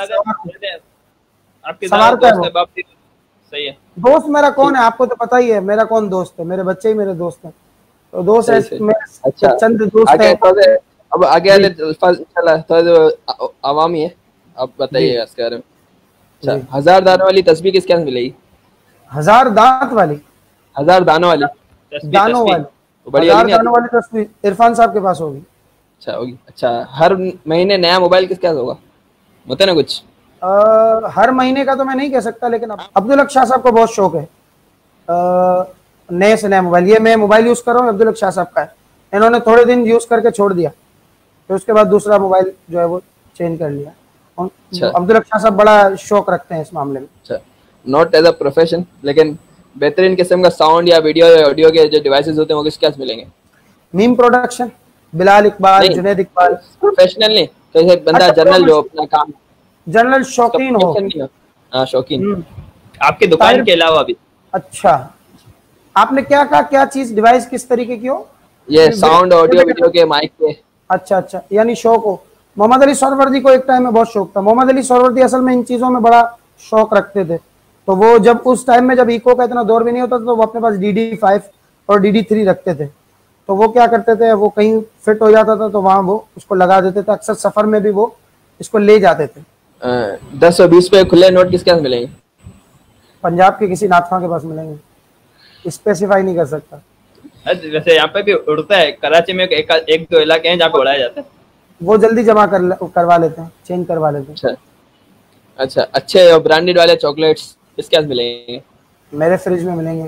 सही है। दोस्त मेरा कौन है आपको तो पता ही है, मेरा कौन दोस्त है, मेरे बच्चे ही मेरे दोस्त हैं। तो दोस्त है अच्छा, चंद दोस्त है। अब आगे वाले थोड़ा आवामी है, आप बताइएगा इसके बारे में। अच्छा, 1000 दानों वाली तस्बीह किसके पास मिलेगी? 1000 दांत वाली, 1000 दानों वाली, दानों वाली, बढ़िया 1000 दानों वाली तस्बीह इरफान साहब के पास होगी। अच्छा होगी। अच्छा, हर महीने नया मोबाइल किसके पास होगा, होता ना कुछ? हर महीने का तो मैं नहीं कह सकता, लेकिन अब्दुल हक शाह साहब को बहुत शौक है नए से नया मोबाइल। ये मैं मोबाइल यूज कर रहा हूँ अब्दुल हक शाह साहब का है, इन्होंने थोड़े दिन यूज करके छोड़ दिया, तो उसके बाद दूसरा मोबाइल जो है वो चेंज कर लिया। अब्दुल हक शाह साहब बड़ा शौक रखते हैं इस मामले में। अच्छा, नॉट एज अ प्रोफेशन, लेकिन बेहतरीन किस्म का साउंड या वीडियो या ऑडियो के जो डिवाइसेस होते हैं वो किसके पास मिलेंगे? मीम प्रोडक्शन, बिलाल इकबाल, जुनैद इकबाल। प्रोफेशनल नहीं, तो बंदा जनरल जो अपना काम, जनरल शौकीन हो। हाँ शौकीन, आपकी दुकान के अलावा भी। अच्छा, आपने क्या कहा, क्या चीज, डिवाइस किस तरीके की हो? ये साउंड ऑडियो वीडियो के माइक के। अच्छा अच्छा, यानी शौक हो। मोहम्मद अली सोहरावर्दी को एक टाइम में बहुत शौक था। मोहम्मद अली सोहरावर्दी असल में इन चीजों में बड़ा शौक रखते थे, तो वो जब उस टाइम में जब इको का इतना दौर भी नहीं होता था, तो वो अपने पास DD5 और DD3 रखते थे। तो वो क्या करते थे, वो कहीं फिट हो जाता था तो वहां वो उसको लगा देते थे, अक्सर सफर में भी वो इसको ले जाते थे। 10 और 20 पे खुले नोट किसके पास मिलेंगे? पंजाब के किसी नाथखा के पास मिलेंगे, स्पेसिफाई नहीं कर सकता। वैसे यहाँ पे भी उड़ता है, कराची में एक दो इलाके हैं जहाँ पे उड़ाया जाता है, वो जल्दी जमा करवा लेते हैं, चेंज करवा लेते हैं। अच्छा अच्छा, अच्छे और ब्रांडेड वाले चॉकलेट्स किसके पास मिलेंगे? मेरे फ्रिज में मिलेंगे,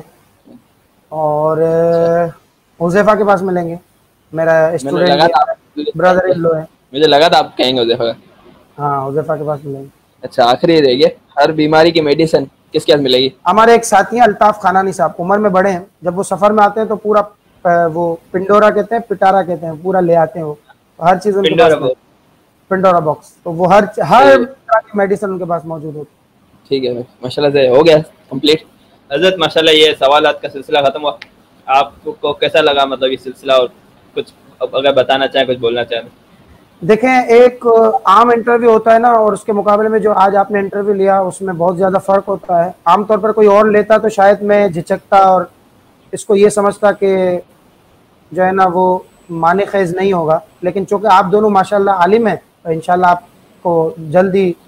और हुज़ैफा के पास मिलेंगे, मेरा स्टूडेंट ब्रदर इन लॉ है। मुझे लगा था आप कहेंगे हुज़ैफा का। हाँ, हुज़ैफा के पास मिलेंगे। अच्छा, आखिरी रहेगी, हर बीमारी की मेडिसिन किसके पास मिलेगी? हमारे एक साथी हैं अल्ताफ खानानी साहब, उम्र में बड़े हैं, जब वो सफर में आते हैं तो पूरा वो पिंडोरा कहते हैं, पिटारा कहते हैं, पूरा ले आते हैं वो, हर चीज उनके पास, पिंडोरा बॉक्स, तो वो हर तरह की मेडिसिन उनके पास मौजूद होती है। ठीक है, माशाल्लाह से हो गया कंप्लीट। हज़रत माशाल्लाह ये सवालात का सिलसिला खत्म हुआ, आपको कैसा लगा मतलब ये सिलसिला, और कुछ अगर बताना चाहें, कुछ बोलना चाहें? देखें, एक आम इंटरव्यू होता है ना, और उसके मुकाबले में जो आज आपने इंटरव्यू लिया उसमें बहुत ज़्यादा फ़र्क होता है। आमतौर पर कोई और लेता तो शायद मैं झिझकता और इसको ये समझता कि जो है ना वो माने ख़ैज़ नहीं होगा, लेकिन चूँकि आप दोनों माशाल्लाह आलिम हैं, तो इंशाल्लाह आपको जल्दी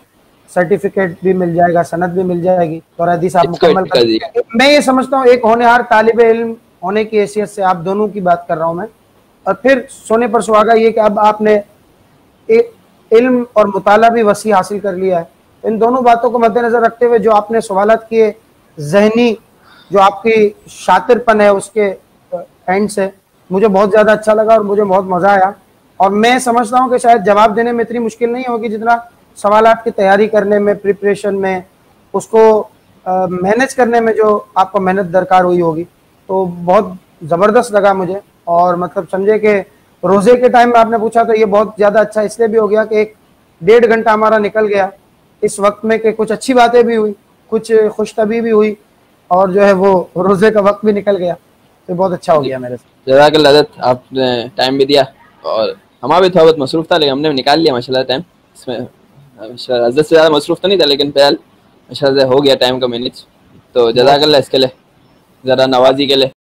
सर्टिफिकेट भी मिल जाएगा, सनद भी मिल जाएगी और हदीस आप मुकम्मल कर। मैं ये समझता हूँ एक होनहार तालिब इल्म होने की हैसियत से आप दोनों की बात कर रहा हूँ मैं, और फिर सोने पर सुहागा ये कि अब आपने इल्म और मुताला भी वसी हासिल कर लिया है। इन दोनों बातों को मद्देनजर रखते हुए जो आपने सवालात किए, जहनी जो आपकी शातिरपन है उसके एंड से मुझे बहुत ज़्यादा अच्छा लगा और मुझे बहुत मज़ा आया। और मैं समझता हूँ कि शायद जवाब देने में इतनी मुश्किल नहीं होगी जितना सवालात की तैयारी करने में, प्रिपरेशन में, उसको मैनेज करने में जो आपको मेहनत दरकार हुई होगी। तो बहुत ज़बरदस्त लगा मुझे, और मतलब समझे कि रोज़े के टाइम में आपने पूछा तो ये बहुत ज़्यादा अच्छा इसलिए भी हो गया कि 1.5 घंटा हमारा निकल गया इस वक्त में कि कुछ अच्छी बातें भी हुई, कुछ खुशतबी भी हुई, और जो है वो रोज़े का वक्त भी निकल गया। तो बहुत अच्छा हो गया मेरे से। जज़ाकल्लाह हज़रत, आपने टाइम भी दिया और हमारा भी थोड़ा बहुत मसरूफ़ था, लेकिन हमने भी निकाल लिया माशाल्लाह टाइम। इसमें हज़रत से ज़्यादा मसरूफ़ तो नहीं था, लेकिन फिलहाल माशाल्लाह हो गया टाइम का मैनेज। तो जज़ाकल्लाह इसके लिए, ज़रा नवाजी के लिए।